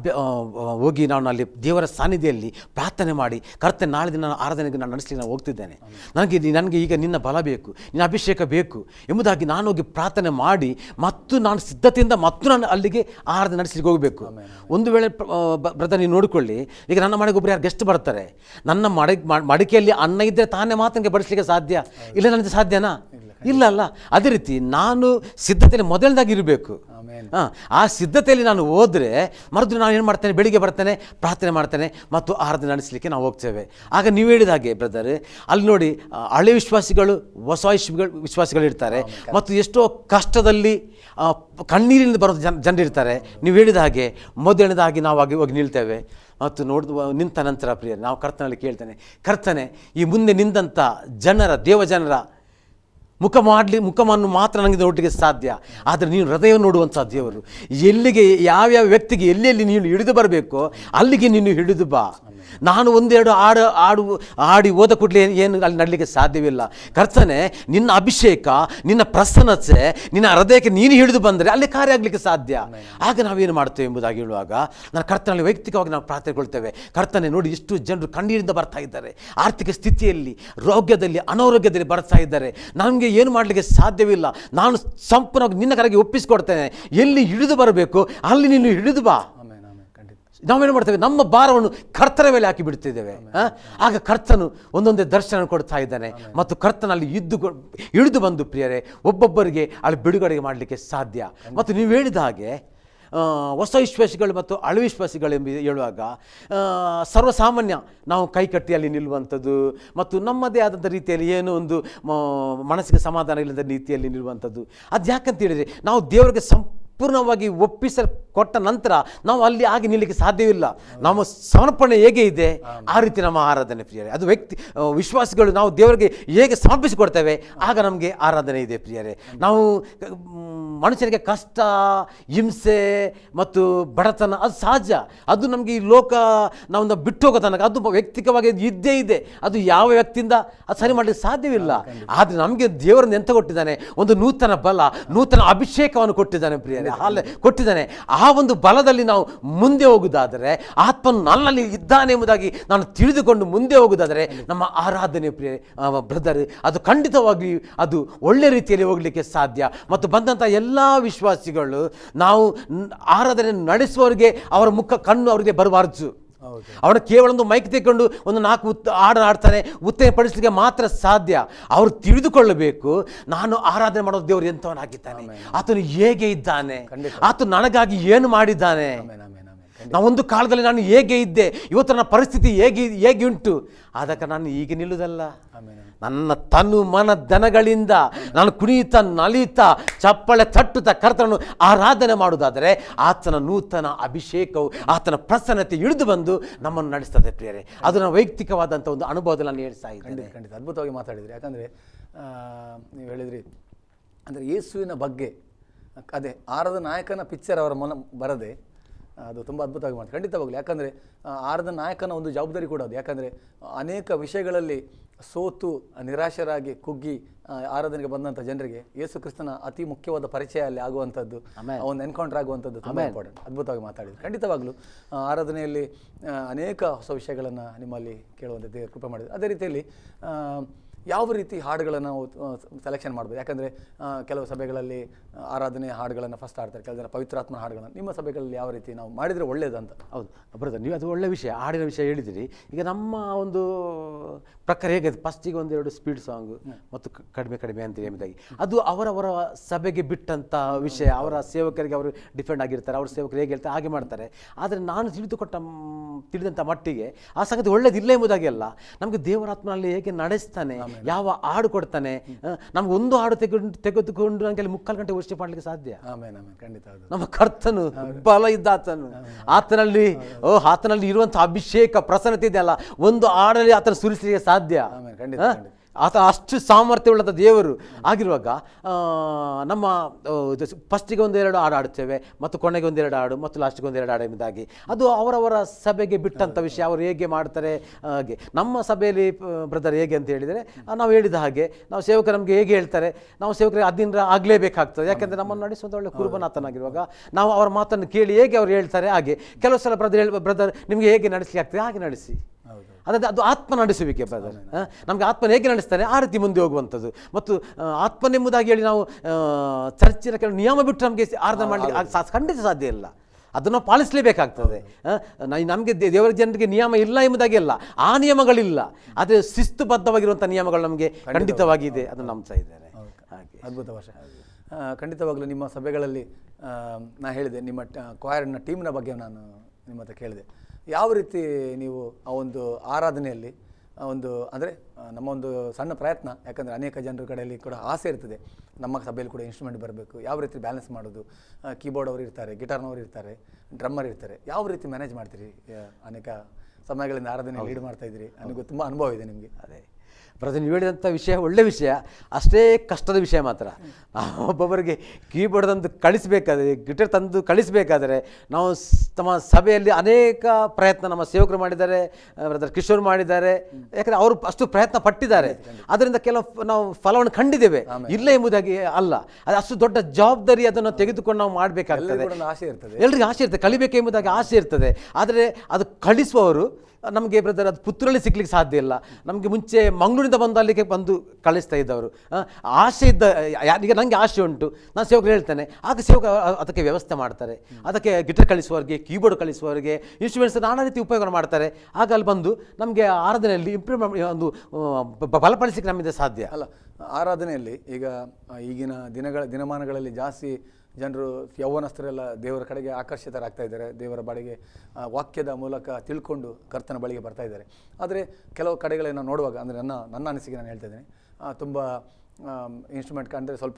ಹೋಗಿ ನಾನು ಅಲ್ಲಿ ದೇವರ ಸಾನ್ನಿಧ್ಯದಲ್ಲಿ ಪ್ರಾರ್ಥನೆ ಮಾಡಿ, ಕರ್ತನೆ ನಾಳೆ ದಿನ ಆರಾಧನೆಗೆ ನಾನು ನಡೆಸಲಿಕ್ಕೆ ನಾನು ಹೋಗ್ತಿದ್ದೇನೆ, ನನಗೆ ಈಗ ನಿನ್ನ ಬಲ ಬೇಕು, ನಿನ್ನ ಅಭಿಷೇಕ ಬೇಕು ಎಂಬುದಾಗಿ ನಾನು ಹೋಗಿ ಪ್ರಾರ್ಥನೆ ಮಾಡಿ ಮತ್ತು ನಾನು ಸಿದ್ಧತೆಯಿಂದ ಮತ್ತು ನಾನು ಅಲ್ಲಿಗೆ ಆರಾಧನೆ ನಡೆಸಲಿಕ್ಕೆ ಹೋಗಬೇಕು. ಒಂದು ವೇಳೆ ಬ್ರದರ್ ನೀವು ನೋಡಿಕೊಳ್ಳಿ, ಈಗ ನನ್ನ ಮನೆಗೆ ಒಬ್ಬರು ಯಾರು ಗೆಸ್ಟ್ ಬರ್ತಾರೆ, ನನ್ನ ಮಡಿಕೆಯಲ್ಲಿ ಅನ್ನ ಇದ್ದರೆ ತಾನೇ ಮಾತನಿಗೆ ಬಡಿಸಲಿಕ್ಕೆ ಸಾಧ್ಯ ಇಲ್ಲ, ನನಗೆ ಸಾಧ್ಯನಾ? ಇಲ್ಲ ಅಲ್ಲ. ಅದೇ ರೀತಿ ನಾನು ಸಿದ್ಧತೆಯಲ್ಲಿ ಮೊದಲನೇದಾಗಿ ಇರಬೇಕು. ಆ ಸಿದ್ಧತೆಯಲ್ಲಿ ನಾನು ಹೋದರೆ ಮರುದಿನ ನಾನು ಏನು ಮಾಡ್ತೇನೆ, ಬೆಳಿಗ್ಗೆ ಬರ್ತೇನೆ, ಪ್ರಾರ್ಥನೆ ಮಾಡ್ತೇನೆ ಮತ್ತು ಆರಾಧನೆ ನಡೆಸಲಿಕ್ಕೆ ನಾವು ಹೋಗ್ತೇವೆ. ಆಗ ನೀವು ಹೇಳಿದ ಹಾಗೆ ಬ್ರದರ್, ಅಲ್ಲಿ ನೋಡಿ ಹಳೆ ವಿಶ್ವಾಸಿಗಳು ಹೊಸ ವಿಶ್ವಾಸಿಗಳು ಇರ್ತಾರೆ ಮತ್ತು ಎಷ್ಟೋ ಕಷ್ಟದಲ್ಲಿ ಕಣ್ಣೀರಿನಿಂದ ಬರೋ ಜನರಿರ್ತಾರೆ. ನೀವು ಹೇಳಿದ ಹಾಗೆ ಮೊದಲನೇದಾಗಿ ನಾವು ಹೋಗಿ ನಿಲ್ತೇವೆ ಮತ್ತು ನಿಂತ ನಂತರ ಪ್ರಿಯ ನಾವು ಕರ್ತನಲ್ಲಿ ಕೇಳ್ತೇನೆ, ಕರ್ತನೆ ಈ ಮುಂದೆ ನಿಂದಂಥ ದೇವಜನರ ಮುಖವನ್ನು ಮಾತ್ರ ನನಗೆ ನೋಡಲಿಕ್ಕೆ ಸಾಧ್ಯ, ಆದರೆ ನೀನು ಹೃದಯವನ್ನು ನೋಡುವಂಥ ದೇವರು. ಎಲ್ಲಿಗೆ ಯಾವ್ಯಾವ ವ್ಯಕ್ತಿಗೆ ಎಲ್ಲೆಲ್ಲಿ ನೀನು ಹಿಡಿದು ಬರಬೇಕೋ ಅಲ್ಲಿಗೆ ನೀನು ಹಿಡಿದು ಬಾ. ನಾನು ಒಂದೆರಡು ಆಡಿ ಹೋದ ಕೂಡಲೇ ಏನು ಅಲ್ಲಿ ನಡಲಿಕ್ಕೆ ಸಾಧ್ಯವಿಲ್ಲ. ಕರ್ತನೆ, ನಿನ್ನ ಅಭಿಷೇಕ, ನಿನ್ನ ಪ್ರಸನ್ನತೆ, ನಿನ್ನ ಹೃದಯಕ್ಕೆ ನೀನು ಹಿಡಿದು ಬಂದರೆ ಅಲ್ಲಿ ಕಾರ್ಯ ಆಗಲಿಕ್ಕೆ ಸಾಧ್ಯ. ಆಗ ನಾವೇನು ಮಾಡ್ತೇವೆ ಎಂಬುದಾಗಿ ಹೇಳುವಾಗ ನಾನು ಕರ್ತನಲ್ಲಿ ವೈಯಕ್ತಿಕವಾಗಿ ನಾವು ಪ್ರಾರ್ಥನೆಗೊಳ್ತೇವೆ. ಕರ್ತನೆ, ನೋಡಿ ಇಷ್ಟು ಜನರು ಕಣ್ಣೀರಿಂದ ಬರ್ತಾ ಇದ್ದಾರೆ, ಆರ್ಥಿಕ ಸ್ಥಿತಿಯಲ್ಲಿ, ರೋಗದಲ್ಲಿ, ಅನಾರೋಗ್ಯದಲ್ಲಿ ಬರ್ತಾ ಇದ್ದಾರೆ, ನನಗೆ ಏನು ಮಾಡಲಿಕ್ಕೆ ಸಾಧ್ಯವಿಲ್ಲ, ನಾನು ಸಂಪೂರ್ಣವಾಗಿ ನಿನ್ನ ಕರೆಗೆ ಒಪ್ಪಿಸಿಕೊಡ್ತೇನೆ, ಎಲ್ಲಿ ಹಿಡಿದು ಬರಬೇಕು ಅಲ್ಲಿ ನೀನು ಹಿಡಿದು ಬಾ. ನಾವೇನು ಮಾಡ್ತೇವೆ, ನಮ್ಮ ಭಾರವನ್ನು ಕರ್ತನ ಮೇಲೆ ಹಾಕಿ ಬಿಡ್ತಿದ್ದೇವೆ. ಆಗ ಕರ್ತನು ಒಂದೊಂದೇ ದರ್ಶನ ಕೊಡ್ತಾ ಇದ್ದಾನೆ ಮತ್ತು ಕರ್ತನಲ್ಲಿ ಇಳಿದು ಬಂದು ಪ್ರಿಯರೇ ಒಬ್ಬೊಬ್ಬರಿಗೆ ಅಲ್ಲಿ ಬಿಡುಗಡೆ ಮಾಡಲಿಕ್ಕೆ ಸಾಧ್ಯ. ಮತ್ತು ನೀವು ಹೇಳಿದ ಹಾಗೆ ಹೊಸ ವಿಶ್ವಾಸಿಗಳು ಮತ್ತು ಹಳೆ ವಿಶ್ವಾಸಿಗಳೆಂಬ ಹೇಳುವಾಗ ಸರ್ವಸಾಮಾನ್ಯ ನಾವು ಕೈಕಟ್ಟಿ ಅಲ್ಲಿ ನಿಲ್ಲುವಂಥದ್ದು ಮತ್ತು ನಮ್ಮದೇ ಆದಂಥ ರೀತಿಯಲ್ಲಿ ಏನೋ ಒಂದು ಮನಸ್ಸಿಗೆ ಸಮಾಧಾನ ಇಲ್ಲದ ರೀತಿಯಲ್ಲಿ ನಿಲ್ಲುವಂಥದ್ದು. ಅದು ಯಾಕಂತ ಹೇಳಿದರೆ ನಾವು ದೇವರಿಗೆ ಸಂಪೂರ್ಣವಾಗಿ ಒಪ್ಪಿಸಲ್ಕೊಟ್ಟ ನಂತರ ನಾವು ಅಲ್ಲಿ ಆಗಿ ನಿಲ್ಲಕ್ಕೆ ಸಾಧ್ಯವಿಲ್ಲ. ನಮ್ಮ ಸಮರ್ಪಣೆ ಹೇಗೆ ಇದೆ ಆ ರೀತಿ ನಮ್ಮ ಆರಾಧನೆ ಪ್ರಿಯರೇ. ಅದು ವಿಶ್ವಾಸಿಗಳು ನಾವು ದೇವರಿಗೆ ಹೇಗೆ ಸಮರ್ಪಿಸಿಕೊಡ್ತೇವೆ ಆಗ ನಮಗೆ ಆರಾಧನೆ ಇದೆ ಪ್ರಿಯರೇ. ನಾವು ಮನುಷ್ಯನಿಗೆ ಕಷ್ಟ, ಹಿಂಸೆ ಮತ್ತು ಬಡತನ ಅದು ಸಹಜ, ಅದು ನಮಗೆ ಈ ಲೋಕ ನಾವು ಬಿಟ್ಟು ಹೋಗೋ ತನಕ ಅದು ವೈಯಕ್ತಿಕವಾಗಿ ಇದ್ದೇ ಇದೆ. ಅದು ಯಾವ ವ್ಯಕ್ತಿಯಿಂದ ಅದು ಸರಿ ಮಾಡಲಿಕ್ಕೆ ಸಾಧ್ಯವಿಲ್ಲ. ಆದರೆ ನಮಗೆ ದೇವರನ್ನು ಎಂತ ಕೊಟ್ಟಿದ್ದಾನೆ, ಒಂದು ನೂತನ ಬಲ, ನೂತನ ಅಭಿಷೇಕವನ್ನು ಕೊಟ್ಟಿದ್ದಾನೆ ಪ್ರಿಯರೇ, ಕೊಟ್ಟಿದ್ದಾನೆ. ಆ ಒಂದು ಬಲದಲ್ಲಿ ನಾವು ಮುಂದೆ ಹೋಗುವುದಾದರೆ, ಆತ್ಮನು ನನ್ನಲ್ಲಿ ಇದ್ದಾನೆ ಎಂಬುದಾಗಿ ನಾನು ತಿಳಿದುಕೊಂಡು ಮುಂದೆ ಹೋಗುವುದಾದರೆ ನಮ್ಮ ಆರಾಧನೆ ಪ್ರಿಯ ಬ್ರದರ್ ಅದು ಖಂಡಿತವಾಗಿ ಅದು ಒಳ್ಳೆ ರೀತಿಯಲ್ಲಿ ಹೋಗಲಿಕ್ಕೆ ಸಾಧ್ಯ. ಮತ್ತು ಬಂದಂಥ ಎಲ್ಲ ವಿಶ್ವಾಸಿಗಳು ನಾವು ಆರಾಧನೆ ನಡೆಸುವವರಿಗೆ ಅವರ ಕಣ್ಣು ಅವರಿಗೆ ಬರಬಾರ್ದು. ಅವನು ಕೇವಲ ಒಂದು ಮೈಕ್ ತೆಗೆದುಕೊಂಡು ಒಂದು 4 ಹಾಡು ಆಡ್ತಾನೆ, ಉತ್ತಮಪಡಿಸಲಿಕ್ಕೆ ಮಾತ್ರ ಸಾಧ್ಯ. ಅವರು ತಿಳಿದುಕೊಳ್ಳಬೇಕು, ನಾನು ಆರಾಧನೆ ಮಾಡೋ ದೇವರು ಎಂಥವನಾಗಿದ್ದಾನೆ, ಆತನು ಹೇಗೆ ಇದ್ದಾನೆ, ಆತನು ನನಗಾಗಿ ಏನು ಮಾಡಿದ್ದಾನೆ. ನಾವೊಂದು ಕಾಲದಲ್ಲಿ ನಾನು ಹೇಗೆ ಇದ್ದೆ, ಇವತ್ತು ನನ್ನ ಪರಿಸ್ಥಿತಿ ಹೇಗೆ ಉಂಟು, ಅದಕ್ಕೆ ನಾನು ಹೀಗೆ ನಿಲ್ಲುವುದಲ್ಲ, ನನ್ನ ತನು ಮನ ದನಗಳಿಂದ ನಾನು ಕುಣಿತ ನಲಿತ ಚಪ್ಪಳೆ ತಟ್ಟುತ್ತಾ ಕರ್ತನನ್ನು ಆರಾಧನೆ ಮಾಡುವುದಾದರೆ ಆತನ ನೂತನ ಅಭಿಷೇಕವು ಆತನ ಪ್ರಸನ್ನತೆ ಇಳಿದು ಬಂದು ನಮ್ಮನ್ನು ನಡೆಸ್ತದೆ ಪ್ರಿಯರೇ. ಅದು ನನ್ನ ವೈಯಕ್ತಿಕವಾದಂಥ ಒಂದು ಅನುಭವದಲ್ಲಿ ನಾನು ಹೇಳ್ತಾ ಇದ್ದೀನಿ. ಖಂಡಿತ ಅದ್ಭುತವಾಗಿ ಮಾತಾಡಿದ್ರಿ. ಯಾಕಂದರೆ ನೀವು ಹೇಳಿದ್ರಿ ಅಂದರೆ ಯೇಸುವಿನ ಬಗ್ಗೆ ಅದೇ ಆರದ ನಾಯಕನ ಪಿಕ್ಚರ್ ಅವರ ಬರದೆ ಅದು ತುಂಬ ಅದ್ಭುತವಾಗಿ ಮಾಡ್ತಾರೆ. ಖಂಡಿತವಾಗಲಿ. ಯಾಕಂದರೆ ಆರದ ನಾಯಕನ ಒಂದು ಜವಾಬ್ದಾರಿ ಕೂಡ ಅದು. ಯಾಕಂದರೆ ಅನೇಕ ವಿಷಯಗಳಲ್ಲಿ ಸೋತು ನಿರಾಶರಾಗಿ ಕುಗ್ಗಿ ಆರಾಧನೆಗೆ ಬಂದಂಥ ಜನರಿಗೆ ಯೇಸು ಕ್ರಿಸ್ತನ ಅತಿ ಮುಖ್ಯವಾದ ಪರಿಚಯ ಅಲ್ಲಿ ಆಗುವಂಥದ್ದು, ಒಂದು ಎನ್ಕೌಂಟರ್ ಆಗುವಂಥದ್ದು ತುಂಬ ಇಂಪಾರ್ಟೆಂಟ್. ಅದ್ಭುತವಾಗಿ ಮಾತಾಡಿದ್ರು. ಖಂಡಿತವಾಗಲೂ ಆರಾಧನೆಯಲ್ಲಿ ಅನೇಕ ಹೊಸ ವಿಷಯಗಳನ್ನು ನಿಮ್ಮಲ್ಲಿ ಕೇಳುವಂಥ ದೇವರು ಕೃಪೆ ಮಾಡಿದ್ರು. ಅದೇ ರೀತಿಯಲ್ಲಿ ಯಾವ ರೀತಿ ಹಾಡುಗಳನ್ನು ನಾವು ಸೆಲೆಕ್ಷನ್ ಮಾಡ್ಬೋದು? ಯಾಕಂದರೆ ಕೆಲವು ಸಭೆಗಳಲ್ಲಿ ಆರಾಧನೆ ಹಾಡುಗಳನ್ನು ಫಸ್ಟ್ ಆಡ್ತಾರೆ, ಕೆಲವು ಜನ ಪವಿತ್ರಾತ್ಮನ ಹಾಡುಗಳನ್ನು. ನಿಮ್ಮ ಸಭೆಗಳಲ್ಲಿ ಯಾವ ರೀತಿ ನಾವು ಮಾಡಿದರೆ ಒಳ್ಳೆಯದಂತ? ಹೌದು ಬ್ರದರ್, ನೀವು ಅದು ಒಳ್ಳೆ ವಿಷಯ, ಹಾಡಿನ ವಿಷಯ ಹೇಳಿದಿರಿ. ಈಗ ನಮ್ಮ ಒಂದು ಪ್ರಕಾರ ಹೇಗಿದೆ, ಫಸ್ಟಿಗೆ ಒಂದೆರಡು ಸ್ಪೀಡ್ ಸಾಂಗು ಮತ್ತು ಕಡಿಮೆ ಕಡಿಮೆ ಅಂತೇಳಿ ಎಂಬುದಾಗಿ ಅದು ಅವರವರ ಸಭೆಗೆ ಬಿಟ್ಟಂಥ ವಿಷಯ. ಅವರ ಸೇವಕರಿಗೆ ಅವರು ಡಿಫೆಂಡ್ ಆಗಿರ್ತಾರೆ, ಅವ್ರ ಸೇವಕರು ಹೇಗೆ ಹೇಳ್ತಾರೆ ಹಾಗೆ ಮಾಡ್ತಾರೆ. ಆದರೆ ನಾನು ತಿಳಿದಂಥ ಮಟ್ಟಿಗೆ ಆ ಸಂಗತಿ ಒಳ್ಳೇದಿಲ್ಲ ಎಂಬುದಾಗಿ ಅಲ್ಲ. ನಮಗೆ ದೇವರಾತ್ಮನಲ್ಲಿ ಹೇಗೆ ನಡೆಸ್ತಾನೆ, ಯಾವ ಹಾಡು ಕೊಡ್ತಾನೆ, ನಮ್ಗೆ ಒಂದು ಹಾಡು ತೆಗೆದುಕೊಂಡು ನನಗೆ 3 ಗಂಟೆ ವರ್ಷ ಮಾಡಲಿಕ್ಕೆ ಸಾಧ್ಯ? ಖಂಡಿತ. ನಮ್ಮ ಕರ್ತನು ಬಲ ಇದ್ದ ಆತನಲ್ಲಿ ಆತನಲ್ಲಿ ಇರುವಂಥ ಅಭಿಷೇಕ ಪ್ರಸನ್ನತೆ ಇದೆಯಲ್ಲ, ಒಂದು ಹಾಡಲ್ಲಿ ಆತನ ಸುರಿಸಲಿಕ್ಕೆ ಸಾಧ್ಯ. ಆತ ಅಷ್ಟು ಸಾಮರ್ಥ್ಯವುಳ್ಳಂಥ ದೇವರು ಆಗಿರುವಾಗ ನಮ್ಮ ಫಸ್ಟಿಗೆ ಒಂದೆರಡು ಹಾಡು ಆಡುತ್ತೇವೆ ಮತ್ತು ಕೊನೆಗೆ ಒಂದೆರಡು ಹಾಡು ಮತ್ತು ಲಾಸ್ಟಿಗೆ ಒಂದೆರಡು ಹಾಡು ಎಂಬುದಾಗಿ ಅದು ಅವರವರ ಸಭೆಗೆ ಬಿಟ್ಟಂಥ ವಿಷಯ. ಅವರು ಹೇಗೆ ಮಾಡ್ತಾರೆ ಹಾಗೆ. ನಮ್ಮ ಸಭೆಯಲ್ಲಿ ಬ್ರದರ್ ಹೇಗೆ ಅಂತ ಹೇಳಿದರೆ, ನಾವು ಹೇಳಿದ ಹಾಗೆ ನಾವು ಸೇವಕರು ನಮಗೆ ಹೇಗೆ ಹೇಳ್ತಾರೆ, ನಾವು ಸೇವಕರಿಗೆ ಅದರಿಂದ ಆಗಲೇಬೇಕಾಗ್ತದೆ. ಯಾಕೆಂದರೆ ನಮ್ಮನ್ನು ನಡೆಸುವಂಥ ಒಳ್ಳೆ ಕುರುಬನಾಥನಾಗಿರುವಾಗ ನಾವು ಅವರ ಮಾತನ್ನು ಕೇಳಿ ಹೇಗೆ ಅವ್ರು ಹೇಳ್ತಾರೆ ಹಾಗೆ. ಕೆಲವು ಸಲ ಬ್ರದರ್ ನಿಮಗೆ ಹೇಗೆ ನಡೆಸಲಿಕ್ಕೆ ಆಗ್ತದೆ ಹಾಗೆ ನಡೆಸಿ. ಅದು ಆತ್ಮ ನಡೆಸುವಿಕೆ ಬ್ರದರ್. ನಮಗೆ ಆತ್ಮನ ಹೇಗೆ ನಡೆಸ್ತಾನೆ ಆ ರೀತಿ ಮುಂದೆ ಹೋಗುವಂಥದ್ದು. ಮತ್ತು ಆತ್ಮನೆಂಬುದಾಗಿ ಹೇಳಿ ನಾವು ಚರ್ಚಿನ ಕೆಲವು ನಿಯಮ ಬಿಟ್ಟು ನಮಗೆ ಆರಾಧನೆ ಮಾಡಲಿಕ್ಕೆ ಖಂಡಿತ ಸಾಧ್ಯ ಇಲ್ಲ. ಅದನ್ನು ಪಾಲಿಸಲೇಬೇಕಾಗ್ತದೆ. ನಮಗೆ ದೇವರ ಜನರಿಗೆ ನಿಯಮ ಇಲ್ಲ ಎಂಬುದಾಗಿ ಅಲ್ಲ, ಆ ನಿಯಮಗಳಿಲ್ಲ, ಆದರೆ ಶಿಸ್ತುಬದ್ಧವಾಗಿರುವಂಥ ನಿಯಮಗಳು ನಮಗೆ ಖಂಡಿತವಾಗಿದೆ. ಅದನ್ನು ನಂಬ್ತಾ ಇದ್ದೇನೆ. ಹಾಗೆ ಅದ್ಭುತ ಭಾಷ. ಖಂಡಿತವಾಗಲೂ ನಿಮ್ಮ ಸಭೆಗಳಲ್ಲಿ ನಾನು ಹೇಳಿದೆ, ನಿಮ್ಮ ಕ್ವಾಯರ್ನ ಟೀಮ್ನ ಬಗ್ಗೆ ನಾನು ನಿಮ್ಮ ಹತ್ರ ಕೇಳಿದೆ. ಯಾವ ರೀತಿ ನೀವು ಆ ಒಂದು ಆರಾಧನೆಯಲ್ಲಿ ಒಂದು ಅಂದರೆ ನಮ್ಮ ಒಂದು ಸಣ್ಣ ಪ್ರಯತ್ನ, ಯಾಕಂದರೆ ಅನೇಕ ಜನರ ಕಡೆಯಲ್ಲಿ ಕೂಡ ಆಸೆ ಇರ್ತದೆ ನಮ್ಮ ಸಭೆಯಲ್ಲಿ ಕೂಡ ಇನ್ಸ್ಟ್ರೂಮೆಂಟ್ ಬರಬೇಕು, ಯಾವ ರೀತಿ ಬ್ಯಾಲೆನ್ಸ್ ಮಾಡೋದು, ಕೀಬೋರ್ಡ್ ಅವರು ಇರ್ತಾರೆ, ಗಿಟಾರ್ನವರು ಇರ್ತಾರೆ, ಡ್ರಮ್ಮರ್ ಇರ್ತಾರೆ, ಯಾವ ರೀತಿ ಮ್ಯಾನೇಜ್ ಮಾಡ್ತೀರಿ? ಅನೇಕ ಸಮಯಗಳಿಂದ ಆರಾಧನೆ ಲೀಡ್ ಮಾಡ್ತಾ ಇದ್ದೀರಿ, ನನಗೂ ತುಂಬ ಅನುಭವ ಇದೆ ನಿಮಗೆ. ಅದೇ ಬ್ರದರ್ ನೀವು ಹೇಳಿದಂಥ ವಿಷಯ ಒಳ್ಳೆ ವಿಷಯ, ಅಷ್ಟೇ ಕಷ್ಟದ ವಿಷಯ ಮಾತ್ರ. ಒಬ್ಬೊಬ್ಬರಿಗೆ ಕೀಬೋರ್ಡ್ ತಂದು ಕಳಿಸಬೇಕಾದ್ರೆ, ಗಿಟಾರ್ ತಂದು ಕಳಿಸಬೇಕಾದ್ರೆ ನಾವು ತಮ್ಮ ಸಭೆಯಲ್ಲಿ ಅನೇಕ ಪ್ರಯತ್ನ ನಮ್ಮ ಸೇವಕರು ಮಾಡಿದ್ದಾರೆ, ಬ್ರದರ್ ಕಿಶೋರ್ ಮಾಡಿದ್ದಾರೆ. ಯಾಕಂದರೆ ಅವರು ಅಷ್ಟು ಪ್ರಯತ್ನ ಪಟ್ಟಿದ್ದಾರೆ, ಅದರಿಂದ ಕೆಲವು ನಾವು ಫಲವನ್ನು ಕಂಡಿದ್ದೇವೆ, ಇಲ್ಲ ಎಂಬುದಾಗಿ ಅಲ್ಲ. ಅದು ಅಷ್ಟು ದೊಡ್ಡ ಜವಾಬ್ದಾರಿ, ಅದನ್ನು ತೆಗೆದುಕೊಂಡು ನಾವು ಮಾಡಬೇಕಾಗ್ತದೆ. ಆಸೆ ಇರ್ತದೆ, ಎಲ್ರಿಗೂ ಆಸೆ ಇರ್ತದೆ, ಕಲಿಬೇಕು ಎಂಬುದಾಗಿ ಆಸೆ ಇರ್ತದೆ. ಆದರೆ ಅದು ಕಳಿಸುವವರು ನಮಗೆ ಬ್ರದರ್ ಅದು ಪುತ್ತೂರಲ್ಲಿ ಸಿಗ್ಲಿಕ್ಕೆ ಸಾಧ್ಯ ಇಲ್ಲ. ನಮಗೆ ಮುಂಚೆ ಮಂಗಳೂರಿಂದ ಬಂದು ಅಲ್ಲಿಗೆ ಬಂದು ಕಳಿಸ್ತಾ ಇದ್ದವರು ಆಸೆ ಇದ್ದ, ಈಗ ನನಗೆ ಆಸೆ ಉಂಟು, ನಾನು ಸೇವಕರು ಹೇಳ್ತೇನೆ, ಆಗ ಸೇವಕ ಅದಕ್ಕೆ ವ್ಯವಸ್ಥೆ ಮಾಡ್ತಾರೆ. ಅದಕ್ಕೆ ಗಿಟಾರ್ ಕಳಿಸುವವರಿಗೆ, ಕೀಬೋರ್ಡ್ ಕಳಿಸುವವರಿಗೆ, ಇನ್ಸ್ಟ್ರೂಮೆಂಟ್ಸ್ ನಾನಾ ರೀತಿ ಉಪಯೋಗ ಮಾಡ್ತಾರೆ. ಆಗ ಅಲ್ಲಿ ಬಂದು ನಮಗೆ ಆರಾಧನೆಯಲ್ಲಿ ಇಂಪ್ರೂವ್ ಒಂದು ಬಲಪಡಿಸಲಿಕ್ಕೆ ನಮ್ಮಿಂದ ಸಾಧ್ಯ ಅಲ್ಲ. ಆರಾಧನೆಯಲ್ಲಿ ಈಗ ಈಗಿನ ದಿನಮಾನಗಳಲ್ಲಿ ಜಾಸ್ತಿ ಜನರು ಯೌವನಸ್ಥರೆಲ್ಲ ದೇವರ ಕಡೆಗೆ ಆಕರ್ಷಿತರಾಗ್ತಾ ಇದ್ದಾರೆ, ದೇವರ ಬಳಿಗೆ ವಾಕ್ಯದ ಮೂಲಕ ತಿಳ್ಕೊಂಡು ಕರ್ತನ ಬಳಿಗೆ ಬರ್ತಾ ಇದ್ದಾರೆ. ಆದರೆ ಕೆಲವು ಕಡೆಗಳನ್ನು ನೋಡುವಾಗ, ಅಂದರೆ ನನ್ನ ಅನಿಸಿಕೆ ನಾನು ಹೇಳ್ತಾ ಇದ್ದೀನಿ, ತುಂಬ ಇನ್ಸ್ಟ್ರೂಮೆಂಟ್ ಅಂದರೆ ಸ್ವಲ್ಪ